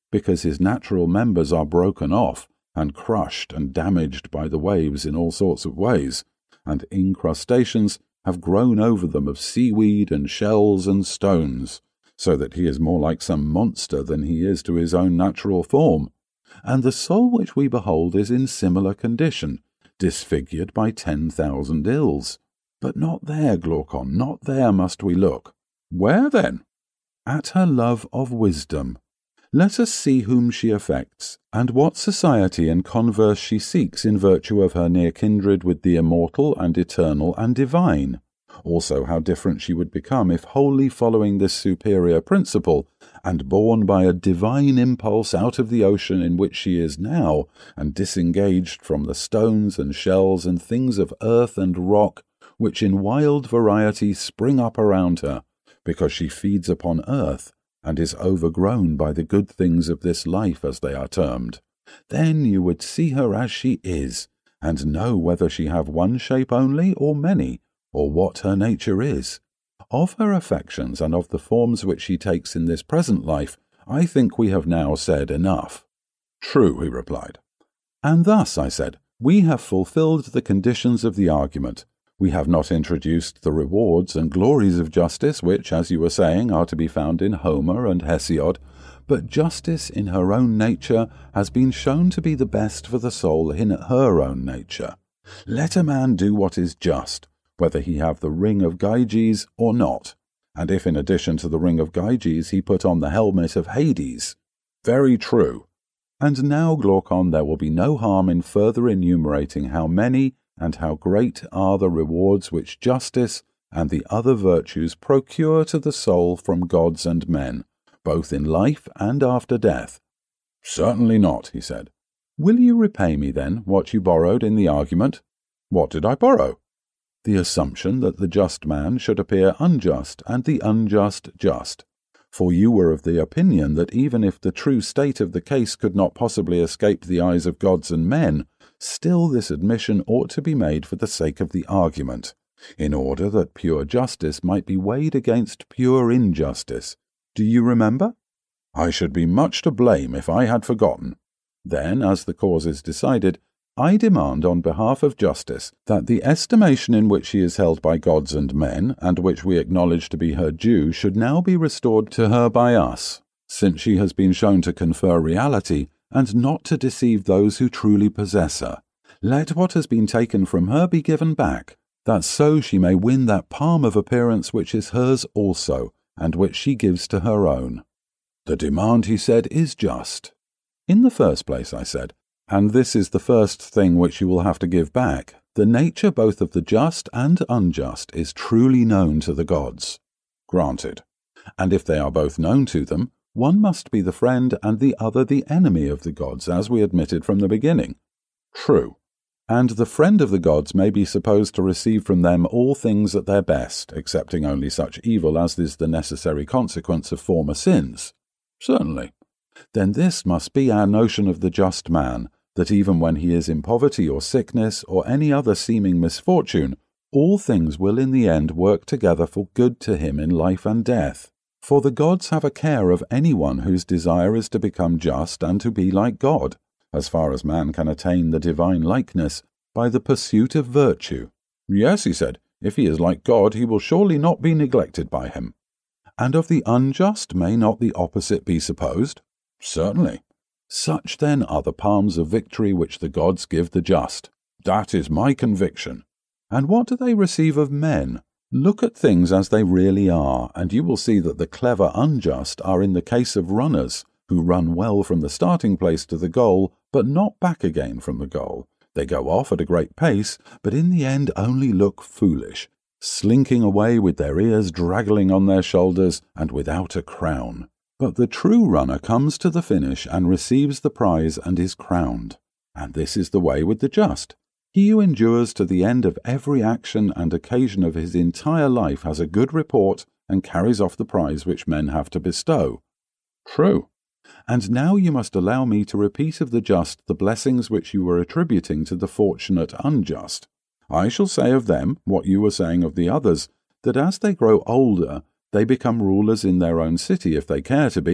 because his natural members are broken off and crushed and damaged by the waves in all sorts of ways, and incrustations have grown over them of seaweed and shells and stones, so that he is more like some monster than he is to his own natural form. And the soul which we behold is in similar condition, disfigured by ten thousand ills. But not there, Glaucon, not there must we look. Where then? At her love of wisdom. Let us see whom she affects, and what society and converse she seeks in virtue of her near kindred with the immortal and eternal and divine. Also how different she would become if wholly following this superior principle, and borne by a divine impulse out of the ocean in which she is now, and disengaged from the stones and shells and things of earth and rock, which in wild variety spring up around her, because she feeds upon earth, and is overgrown by the good things of this life, as they are termed. Then you would see her as she is, and know whether she have one shape only or many, or what her nature is. Of her affections and of the forms which she takes in this present life, I think we have now said enough. True, he replied. And thus, I said, we have fulfilled the conditions of the argument. We have not introduced the rewards and glories of justice, which, as you were saying, are to be found in Homer and Hesiod, but justice in her own nature has been shown to be the best for the soul in her own nature. Let a man do what is just, whether he have the ring of Gyges or not, and if in addition to the ring of Gyges he put on the helmet of Hades. Very true. And now, Glaucon, there will be no harm in further enumerating how many and how great are the rewards which justice and the other virtues procure to the soul from gods and men, both in life and after death. Certainly not, he said. Will you repay me, then, what you borrowed in the argument? What did I borrow? The assumption that the just man should appear unjust and the unjust just. For you were of the opinion that even if the true state of the case could not possibly escape the eyes of gods and men, still this admission ought to be made for the sake of the argument, in order that pure justice might be weighed against pure injustice. Do you remember? I should be much to blame if I had forgotten. Then, as the cause is decided, I demand on behalf of justice that the estimation in which she is held by gods and men, and which we acknowledge to be her due, should now be restored to her by us, since she has been shown to confer reality, and not to deceive those who truly possess her. Let what has been taken from her be given back, that so she may win that palm of appearance which is hers also, and which she gives to her own. The demand, he said, is just. In the first place, I said, and this is the first thing which you will have to give back, the nature both of the just and unjust is truly known to the gods. Granted. And if they are both known to them, one must be the friend and the other the enemy of the gods, as we admitted from the beginning. True. And the friend of the gods may be supposed to receive from them all things at their best, excepting only such evil as is the necessary consequence of former sins. Certainly. Then this must be our notion of the just man, that even when he is in poverty or sickness or any other seeming misfortune, all things will in the end work together for good to him in life and death. For the gods have a care of anyone whose desire is to become just and to be like God, as far as man can attain the divine likeness, by the pursuit of virtue. Yes, he said, if he is like God, he will surely not be neglected by him. And of the unjust may not the opposite be supposed? Certainly. Such then are the palms of victory which the gods give the just. That is my conviction. And what do they receive of men? Look at things as they really are, and you will see that the clever unjust are in the case of runners, who run well from the starting place to the goal, but not back again from the goal. They go off at a great pace, but in the end only look foolish, slinking away with their ears draggling on their shoulders and without a crown. But the true runner comes to the finish and receives the prize and is crowned. And this is the way with the just. He who endures to the end of every action and occasion of his entire life has a good report and carries off the prize which men have to bestow. True. And now you must allow me to repeat of the just the blessings which you were attributing to the fortunate unjust. I shall say of them what you were saying of the others, that as they grow older, they become rulers in their own city if they care to be,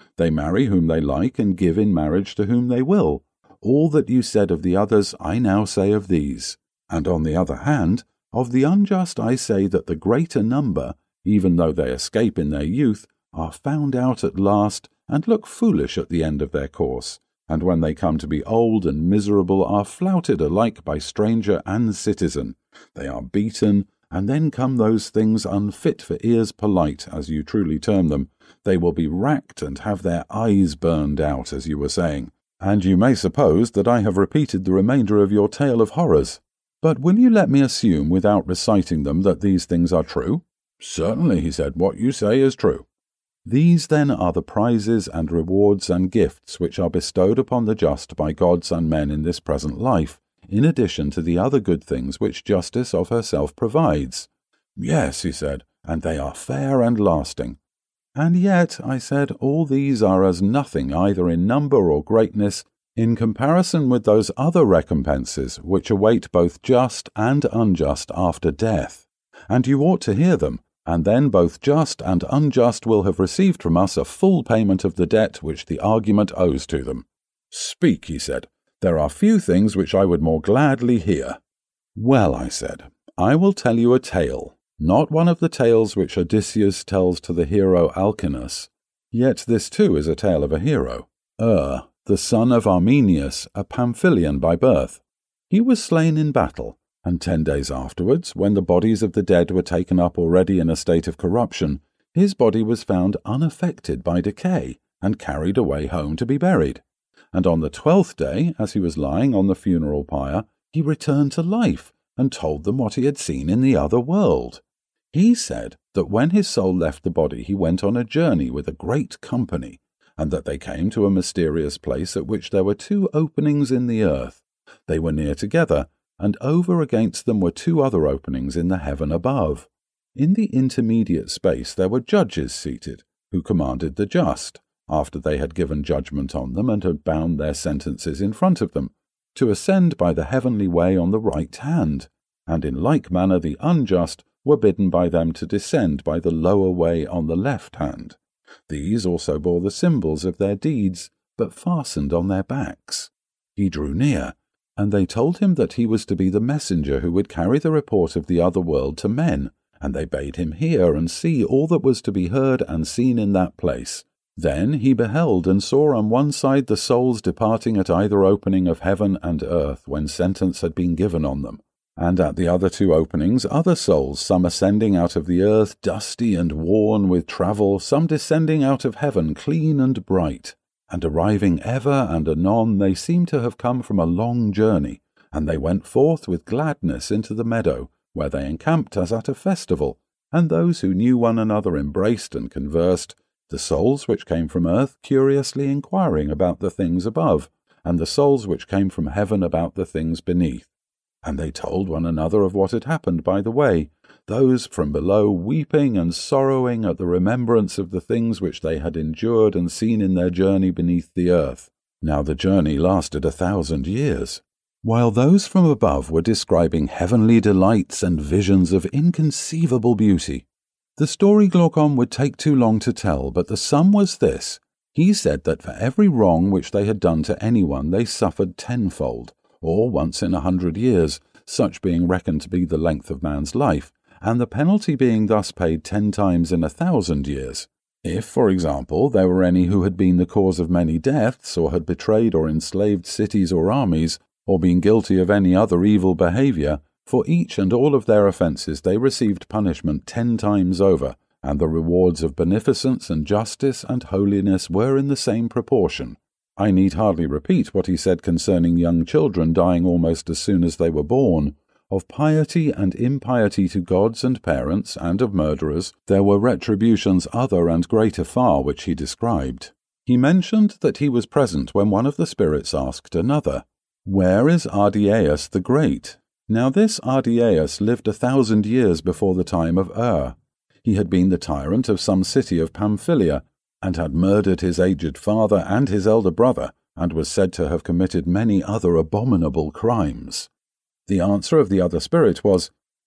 They marry whom they like and give in marriage to whom they will. All that you said of the others I now say of these. And on the other hand, of the unjust I say that the greater number, even though they escape in their youth, are found out at last and look foolish at the end of their course, and when they come to be old and miserable are flouted alike by stranger and citizen. They are beaten, and then come those things unfit for ears polite, as you truly term them. They will be racked and have their eyes burned out, as you were saying. And you may suppose that I have repeated the remainder of your tale of horrors. But will you let me assume, without reciting them, that these things are true? Certainly, he said, what you say is true. These, then, are the prizes and rewards and gifts which are bestowed upon the just by gods and men in this present life, in addition to the other good things which justice of herself provides. Yes, he said, and they are fair and lasting. And yet, I said, all these are as nothing either in number or greatness in comparison with those other recompenses which await both just and unjust after death. And you ought to hear them, and then both just and unjust will have received from us a full payment of the debt which the argument owes to them. Speak, he said. There are few things which I would more gladly hear. Well, I said, I will tell you a tale. Not one of the tales which Odysseus tells to the hero Alcinous. Yet this too is a tale of a hero. Ur, the son of Armenius, a Pamphylian by birth. He was slain in battle, and ten days afterwards, when the bodies of the dead were taken up already in a state of corruption, his body was found unaffected by decay, and carried away home to be buried. And on the twelfth day, as he was lying on the funeral pyre, he returned to life, and told them what he had seen in the other world. He said that when his soul left the body he went on a journey with a great company, and that they came to a mysterious place at which there were two openings in the earth. They were near together, and over against them were two other openings in the heaven above. In the intermediate space there were judges seated, who commanded the just, after they had given judgment on them and had bound their sentences in front of them, to ascend by the heavenly way on the right hand, and in like manner the unjust were bidden by them to descend by the lower way on the left hand. These also bore the symbols of their deeds, but fastened on their backs. He drew near, and they told him that he was to be the messenger who would carry the report of the other world to men, and they bade him hear and see all that was to be heard and seen in that place. Then he beheld and saw on one side the souls departing at either opening of heaven and earth when sentence had been given on them, and at the other two openings other souls, some ascending out of the earth dusty and worn with travel, some descending out of heaven clean and bright. And arriving ever and anon they seemed to have come from a long journey, and they went forth with gladness into the meadow, where they encamped as at a festival, and those who knew one another embraced and conversed, the souls which came from earth curiously inquiring about the things above, and the souls which came from heaven about the things beneath. And they told one another of what had happened by the way, those from below weeping and sorrowing at the remembrance of the things which they had endured and seen in their journey beneath the earth. Now the journey lasted a thousand years, while those from above were describing heavenly delights and visions of inconceivable beauty. The story, Glaucon, would take too long to tell, but the sum was this. He said that for every wrong which they had done to anyone they suffered tenfold, or once in a hundred years, such being reckoned to be the length of man's life, and the penalty being thus paid ten times in a thousand years. If, for example, there were any who had been the cause of many deaths, or had betrayed or enslaved cities or armies, or been guilty of any other evil behaviour, for each and all of their offences they received punishment ten times over, and the rewards of beneficence and justice and holiness were in the same proportion. I need hardly repeat what he said concerning young children dying almost as soon as they were born. Of piety and impiety to gods and parents, and of murderers, there were retributions other and greater far which he described. He mentioned that he was present when one of the spirits asked another, "Where is Ardiaeus the Great?" Now this Ardiaeus lived a thousand years before the time of Ur. He had been the tyrant of some city of Pamphylia, and had murdered his aged father and his elder brother, and was said to have committed many other abominable crimes. The answer of the other spirit was,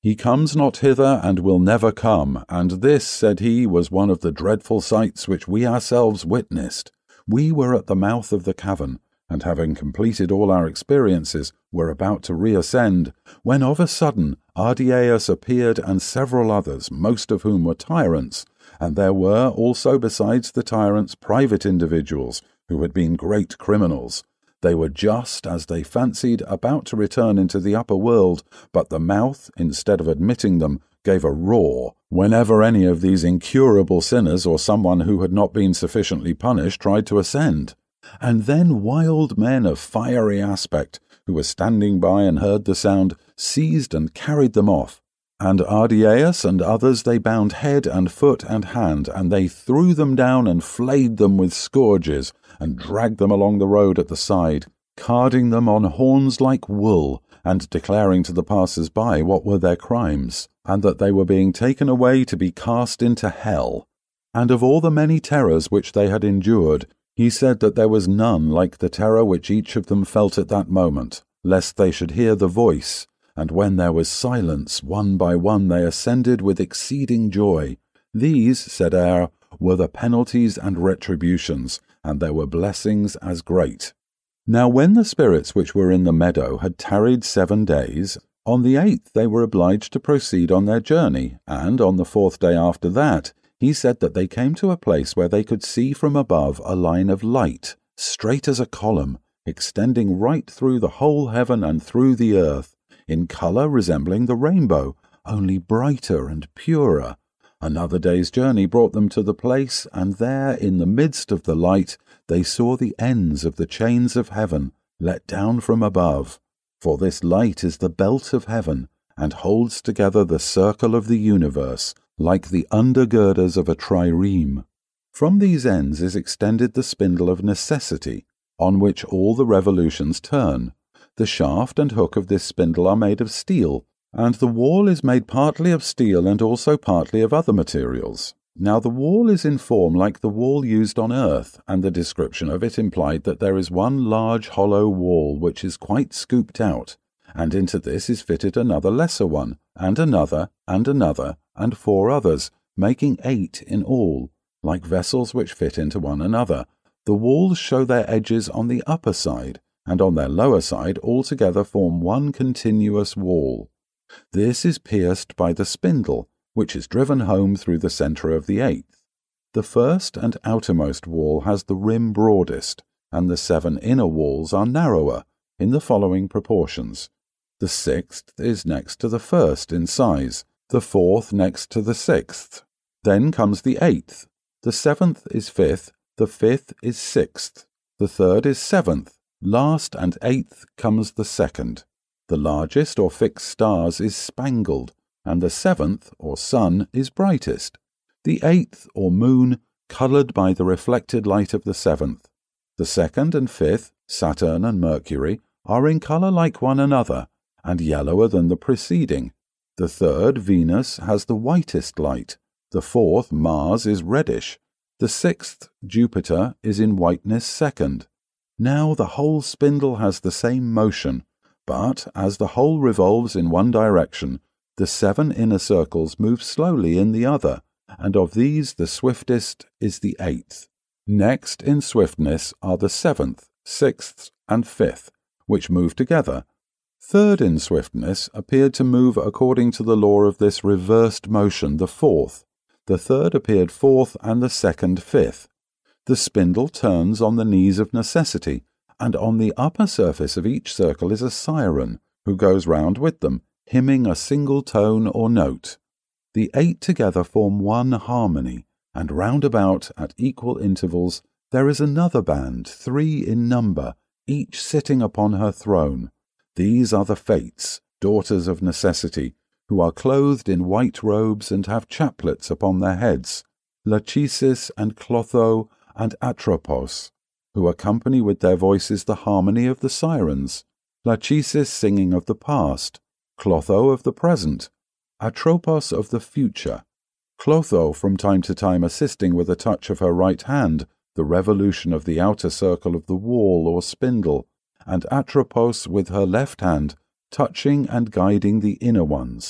He comes not hither, and will never come, and this, said he, was one of the dreadful sights which we ourselves witnessed. We were at the mouth of the cavern, and having completed all our experiences, were about to reascend, when of a sudden Ardiaeus appeared, and several others, most of whom were tyrants, and there were also besides the tyrants private individuals, who had been great criminals. They were just, as they fancied, about to return into the upper world, but the mouth, instead of admitting them, gave a roar whenever any of these incurable sinners or someone who had not been sufficiently punished tried to ascend. And then wild men of fiery aspect, who were standing by and heard the sound, seized and carried them off. And Ardiaeus and others they bound head and foot and hand, and they threw them down and flayed them with scourges, and dragged them along the road at the side, carding them on horns like wool, and declaring to the passers-by what were their crimes, and that they were being taken away to be cast into hell. And of all the many terrors which they had endured, he said that there was none like the terror which each of them felt at that moment, lest they should hear the voice, and when there was silence, one by one they ascended with exceeding joy. These, said Aer, were the penalties and retributions, and there were blessings as great. Now when the spirits which were in the meadow had tarried seven days, on the eighth they were obliged to proceed on their journey, and on the fourth day after that, he said that they came to a place where they could see from above a line of light, straight as a column, extending right through the whole heaven and through the earth, in colour resembling the rainbow, only brighter and purer. Another day's journey brought them to the place, and there, in the midst of the light, they saw the ends of the chains of heaven, let down from above. For this light is the belt of heaven, and holds together the circle of the universe, like the undergirders of a trireme. From these ends is extended the spindle of necessity, on which all the revolutions turn. The shaft and hook of this spindle are made of steel, and the wall is made partly of steel and also partly of other materials. Now the wall is in form like the wall used on earth, and the description of it implied that there is one large hollow wall which is quite scooped out, and into this is fitted another lesser one, and another, and another, and four others, making eight in all, like vessels which fit into one another. The walls show their edges on the upper side, and on their lower side altogether form one continuous wall. This is pierced by the spindle, which is driven home through the centre of the eighth. The first and outermost wall has the rim broadest, and the seven inner walls are narrower, in the following proportions. The sixth is next to the first in size, the fourth next to the sixth. Then comes the eighth. The seventh is fifth, the fifth is sixth, the third is seventh. Last and eighth comes the second. The largest or fixed stars is spangled, and the seventh, or sun, is brightest. The eighth, or moon, coloured by the reflected light of the seventh. The second and fifth, Saturn and Mercury, are in colour like one another, and yellower than the preceding. The third, Venus, has the whitest light. The fourth, Mars, is reddish. The sixth, Jupiter, is in whiteness second. Now the whole spindle has the same motion, but as the whole revolves in one direction, the seven inner circles move slowly in the other, and of these the swiftest is the eighth. Next in swiftness are the seventh, sixth, and fifth, which move together. Third in swiftness appeared to move according to the law of this reversed motion the fourth. The third appeared fourth, and the second fifth. The spindle turns on the knees of necessity, and on the upper surface of each circle is a siren, who goes round with them, hymning a single tone or note. The eight together form one harmony, and round about, at equal intervals, there is another band, three in number, each sitting upon her throne. These are the Fates, daughters of necessity, who are clothed in white robes and have chaplets upon their heads, Lachesis and Clotho and Atropos, who accompany with their voices the harmony of the sirens, Lachesis singing of the past, Clotho of the present, Atropos of the future, Clotho from time to time assisting with a touch of her right hand the revolution of the outer circle of the wall or spindle, and Atropos with her left hand touching and guiding the inner ones.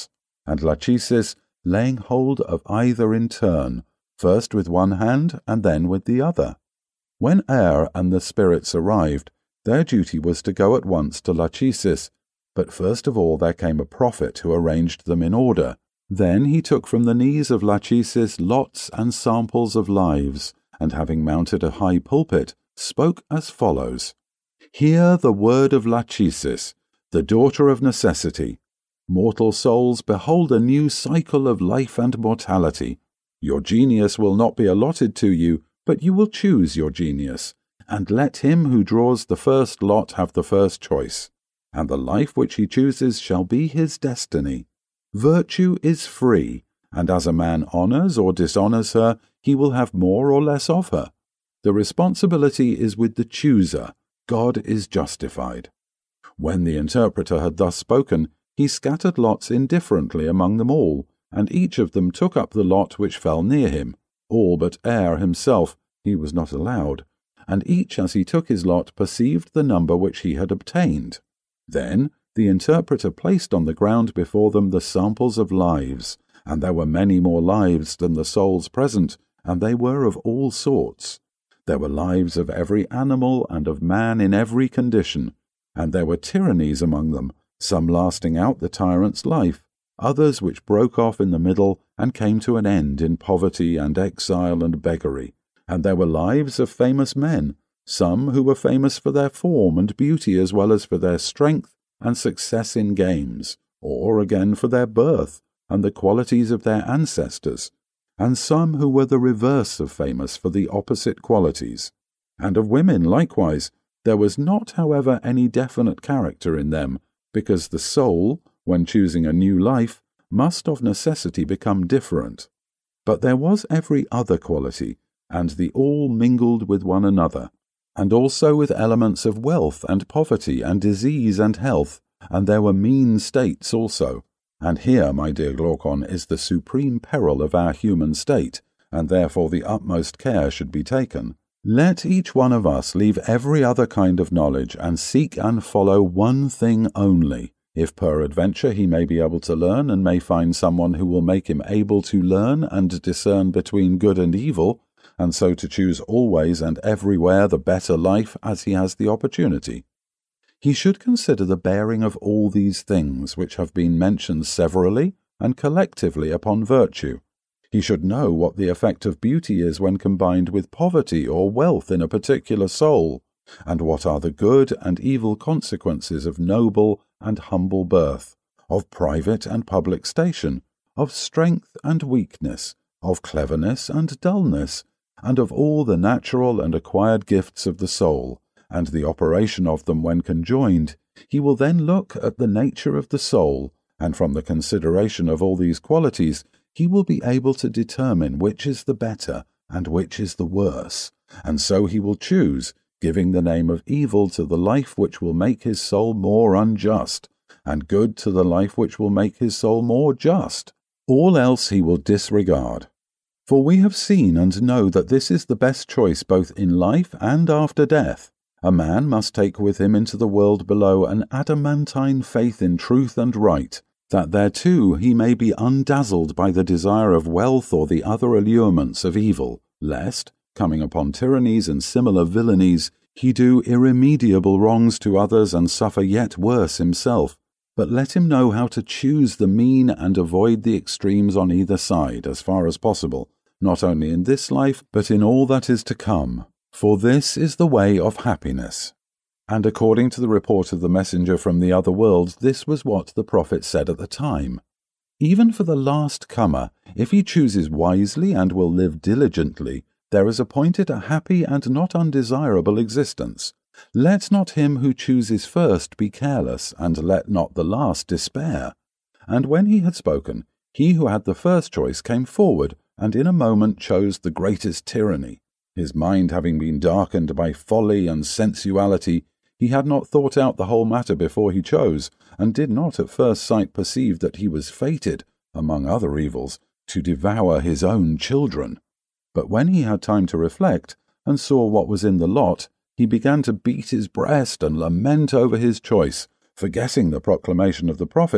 and Lachesis, laying hold of either in turn, first with one hand and then with the other. When Er and the spirits arrived, their duty was to go at once to Lachesis, but first of all there came a prophet who arranged them in order. Then he took from the knees of Lachesis lots and samples of lives, and having mounted a high pulpit, spoke as follows. Hear the word of Lachesis, the daughter of necessity. Mortal souls, behold a new cycle of life and mortality. Your genius will not be allotted to you, but you will choose your genius, and let him who draws the first lot have the first choice, and the life which he chooses shall be his destiny. Virtue is free, and as a man honours or dishonours her, he will have more or less of her. The responsibility is with the chooser. God is justified. When the interpreter had thus spoken, he scattered lots indifferently among them all, and each of them took up the lot which fell near him, all but Er himself, he was not allowed, and each as he took his lot perceived the number which he had obtained. Then the interpreter placed on the ground before them the samples of lives, and there were many more lives than the souls present, and they were of all sorts. There were lives of every animal and of man in every condition, and there were tyrannies among them, some lasting out the tyrant's life, others which broke off in the middle and came to an end in poverty and exile and beggary, and there were lives of famous men, some who were famous for their form and beauty as well as for their strength and success in games, or again for their birth and the qualities of their ancestors, and some who were the reverse of famous for the opposite qualities. And of women likewise, there was not, however, any definite character in them, because the soul, when choosing a new life, must of necessity become different. But there was every other quality, and the all mingled with one another, and also with elements of wealth and poverty and disease and health, and there were mean states also. And here, my dear Glaucon, is the supreme peril of our human state, and therefore the utmost care should be taken. Let each one of us leave every other kind of knowledge, and seek and follow one thing only, if peradventure he may be able to learn, and may find someone who will make him able to learn and discern between good and evil, and so to choose always and everywhere the better life as he has the opportunity. He should consider the bearing of all these things which have been mentioned severally and collectively upon virtue. He should know what the effect of beauty is when combined with poverty or wealth in a particular soul, and what are the good and evil consequences of noble and humble birth, of private and public station, of strength and weakness, of cleverness and dullness, and of all the natural and acquired gifts of the soul, and the operation of them when conjoined. He will then look at the nature of the soul, and from the consideration of all these qualities he will be able to determine which is the better and which is the worse, and so he will choose, giving the name of evil to the life which will make his soul more unjust, and good to the life which will make his soul more just. All else he will disregard. For we have seen and know that this is the best choice both in life and after death. A man must take with him into the world below an adamantine faith in truth and right, that thereto he may be undazzled by the desire of wealth or the other allurements of evil, lest, coming upon tyrannies and similar villainies, he do irremediable wrongs to others and suffer yet worse himself. But let him know how to choose the mean and avoid the extremes on either side as far as possible, not only in this life, but in all that is to come. For this is the way of happiness. And according to the report of the messenger from the other world, this was what the prophet said at the time. Even for the last comer, if he chooses wisely and will live diligently, there is appointed a happy and not undesirable existence. Let not him who chooses first be careless, and let not the last despair. And when he had spoken, he who had the first choice came forward, and in a moment chose the greatest tyranny. His mind having been darkened by folly and sensuality, he had not thought out the whole matter before he chose, and did not at first sight perceive that he was fated, among other evils, to devour his own children. But when he had time to reflect, and saw what was in the lot, he began to beat his breast and lament over his choice, forgetting the proclamation of the prophet,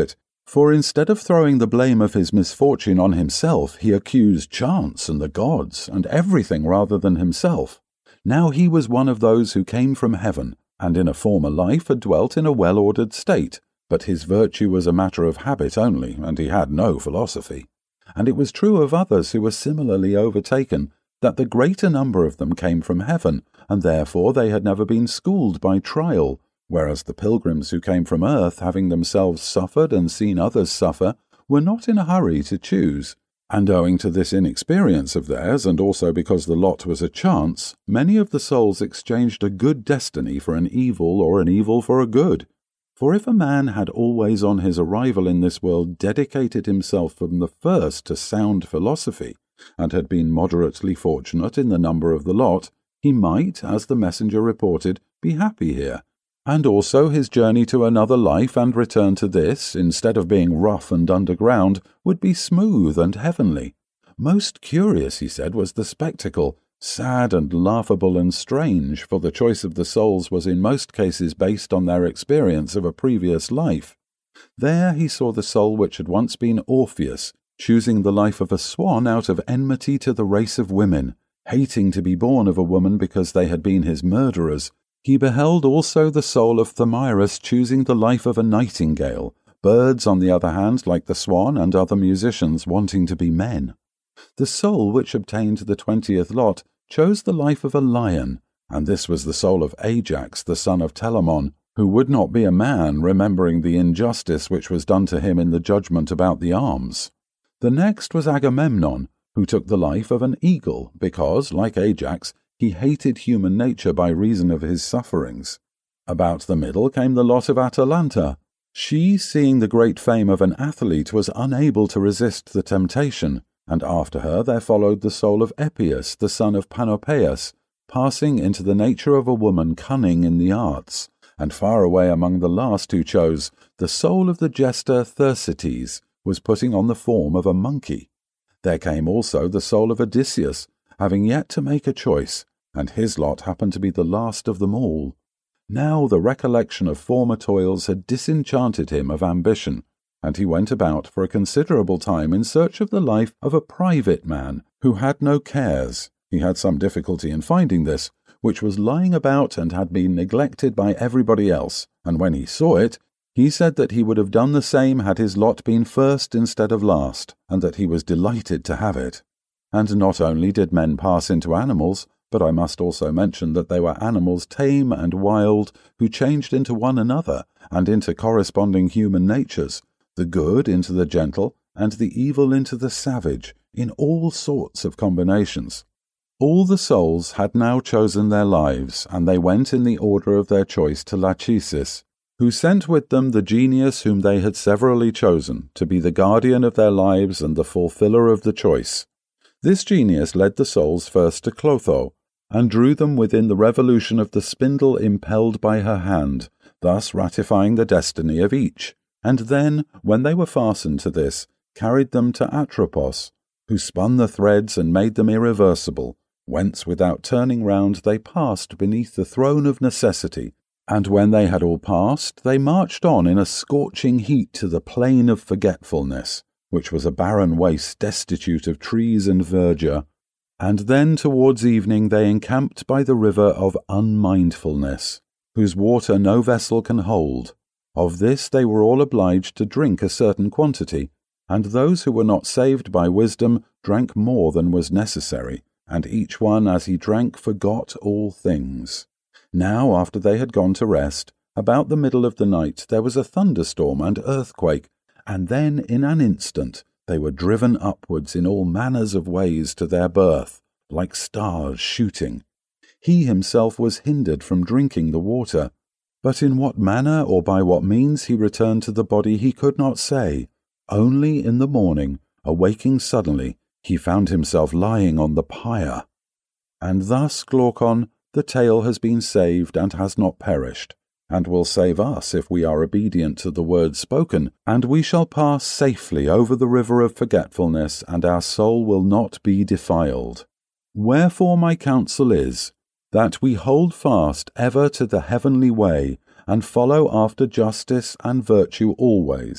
For instead of throwing the blame of his misfortune on himself, he accused chance and the gods and everything rather than himself. Now he was one of those who came from heaven, and in a former life had dwelt in a well-ordered state, but his virtue was a matter of habit only, and he had no philosophy. And it was true of others who were similarly overtaken, that the greater number of them came from heaven, and therefore they had never been schooled by trial, whereas the pilgrims who came from earth, having themselves suffered and seen others suffer, were not in a hurry to choose. And owing to this inexperience of theirs, and also because the lot was a chance, many of the souls exchanged a good destiny for an evil, or an evil for a good. For if a man had always on his arrival in this world dedicated himself from the first to sound philosophy, and had been moderately fortunate in the number of the lot, he might, as the messenger reported, be happy here. And also his journey to another life and return to this, instead of being rough and underground, would be smooth and heavenly. Most curious, he said, was the spectacle, sad and laughable and strange, for the choice of the souls was in most cases based on their experience of a previous life. There he saw the soul which had once been Orpheus, choosing the life of a swan out of enmity to the race of women, hating to be born of a woman because they had been his murderers. He beheld also the soul of Thamyris choosing the life of a nightingale, birds, on the other hand, like the swan and other musicians, wanting to be men. The soul which obtained the twentieth lot chose the life of a lion, and this was the soul of Ajax, the son of Telamon, who would not be a man, remembering the injustice which was done to him in the judgment about the arms. The next was Agamemnon, who took the life of an eagle, because, like Ajax, he hated human nature by reason of his sufferings. About the middle came the lot of Atalanta. She, seeing the great fame of an athlete, was unable to resist the temptation, and after her there followed the soul of Epius, the son of Panopeus, passing into the nature of a woman cunning in the arts, and far away among the last who chose, the soul of the jester Thersites was putting on the form of a monkey. There came also the soul of Odysseus, having yet to make a choice, and his lot happened to be the last of them all. Now the recollection of former toils had disenchanted him of ambition, and he went about for a considerable time in search of the life of a private man who had no cares. He had some difficulty in finding this, which was lying about and had been neglected by everybody else, and when he saw it, he said that he would have done the same had his lot been first instead of last, and that he was delighted to have it. And not only did men pass into animals, but I must also mention that they were animals tame and wild, who changed into one another, and into corresponding human natures, the good into the gentle, and the evil into the savage, in all sorts of combinations. All the souls had now chosen their lives, and they went in the order of their choice to Lachesis, who sent with them the genius whom they had severally chosen, to be the guardian of their lives and the fulfiller of the choice. This genius led the souls first to Clotho, and drew them within the revolution of the spindle impelled by her hand, thus ratifying the destiny of each, and then, when they were fastened to this, carried them to Atropos, who spun the threads and made them irreversible, whence without turning round they passed beneath the throne of necessity, and when they had all passed, they marched on in a scorching heat to the plain of forgetfulness, which was a barren waste destitute of trees and verdure, and then towards evening they encamped by the river of unmindfulness, whose water no vessel can hold. Of this they were all obliged to drink a certain quantity, and those who were not saved by wisdom drank more than was necessary, and each one as he drank forgot all things. Now, after they had gone to rest, about the middle of the night there was a thunderstorm and earthquake, and then in an instant they were driven upwards in all manners of ways to their birth, like stars shooting. He himself was hindered from drinking the water, but in what manner or by what means he returned to the body he could not say. Only in the morning, awaking suddenly, he found himself lying on the pyre. And thus, Glaucon, the tale has been saved and has not perished, and will save us if we are obedient to the word spoken, and we shall pass safely over the river of forgetfulness, and our soul will not be defiled. Wherefore my counsel is, that we hold fast ever to the heavenly way, and follow after justice and virtue always,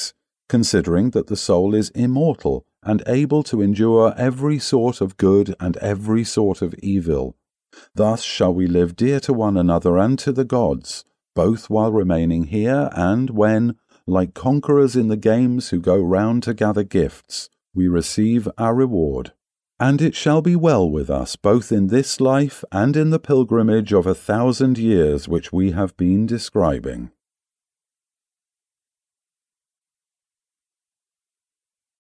considering that the soul is immortal and able to endure every sort of good and every sort of evil. Thus shall we live dear to one another and to the gods, both while remaining here and when, like conquerors in the games who go round to gather gifts, we receive our reward. And it shall be well with us both in this life and in the pilgrimage of a thousand years which we have been describing.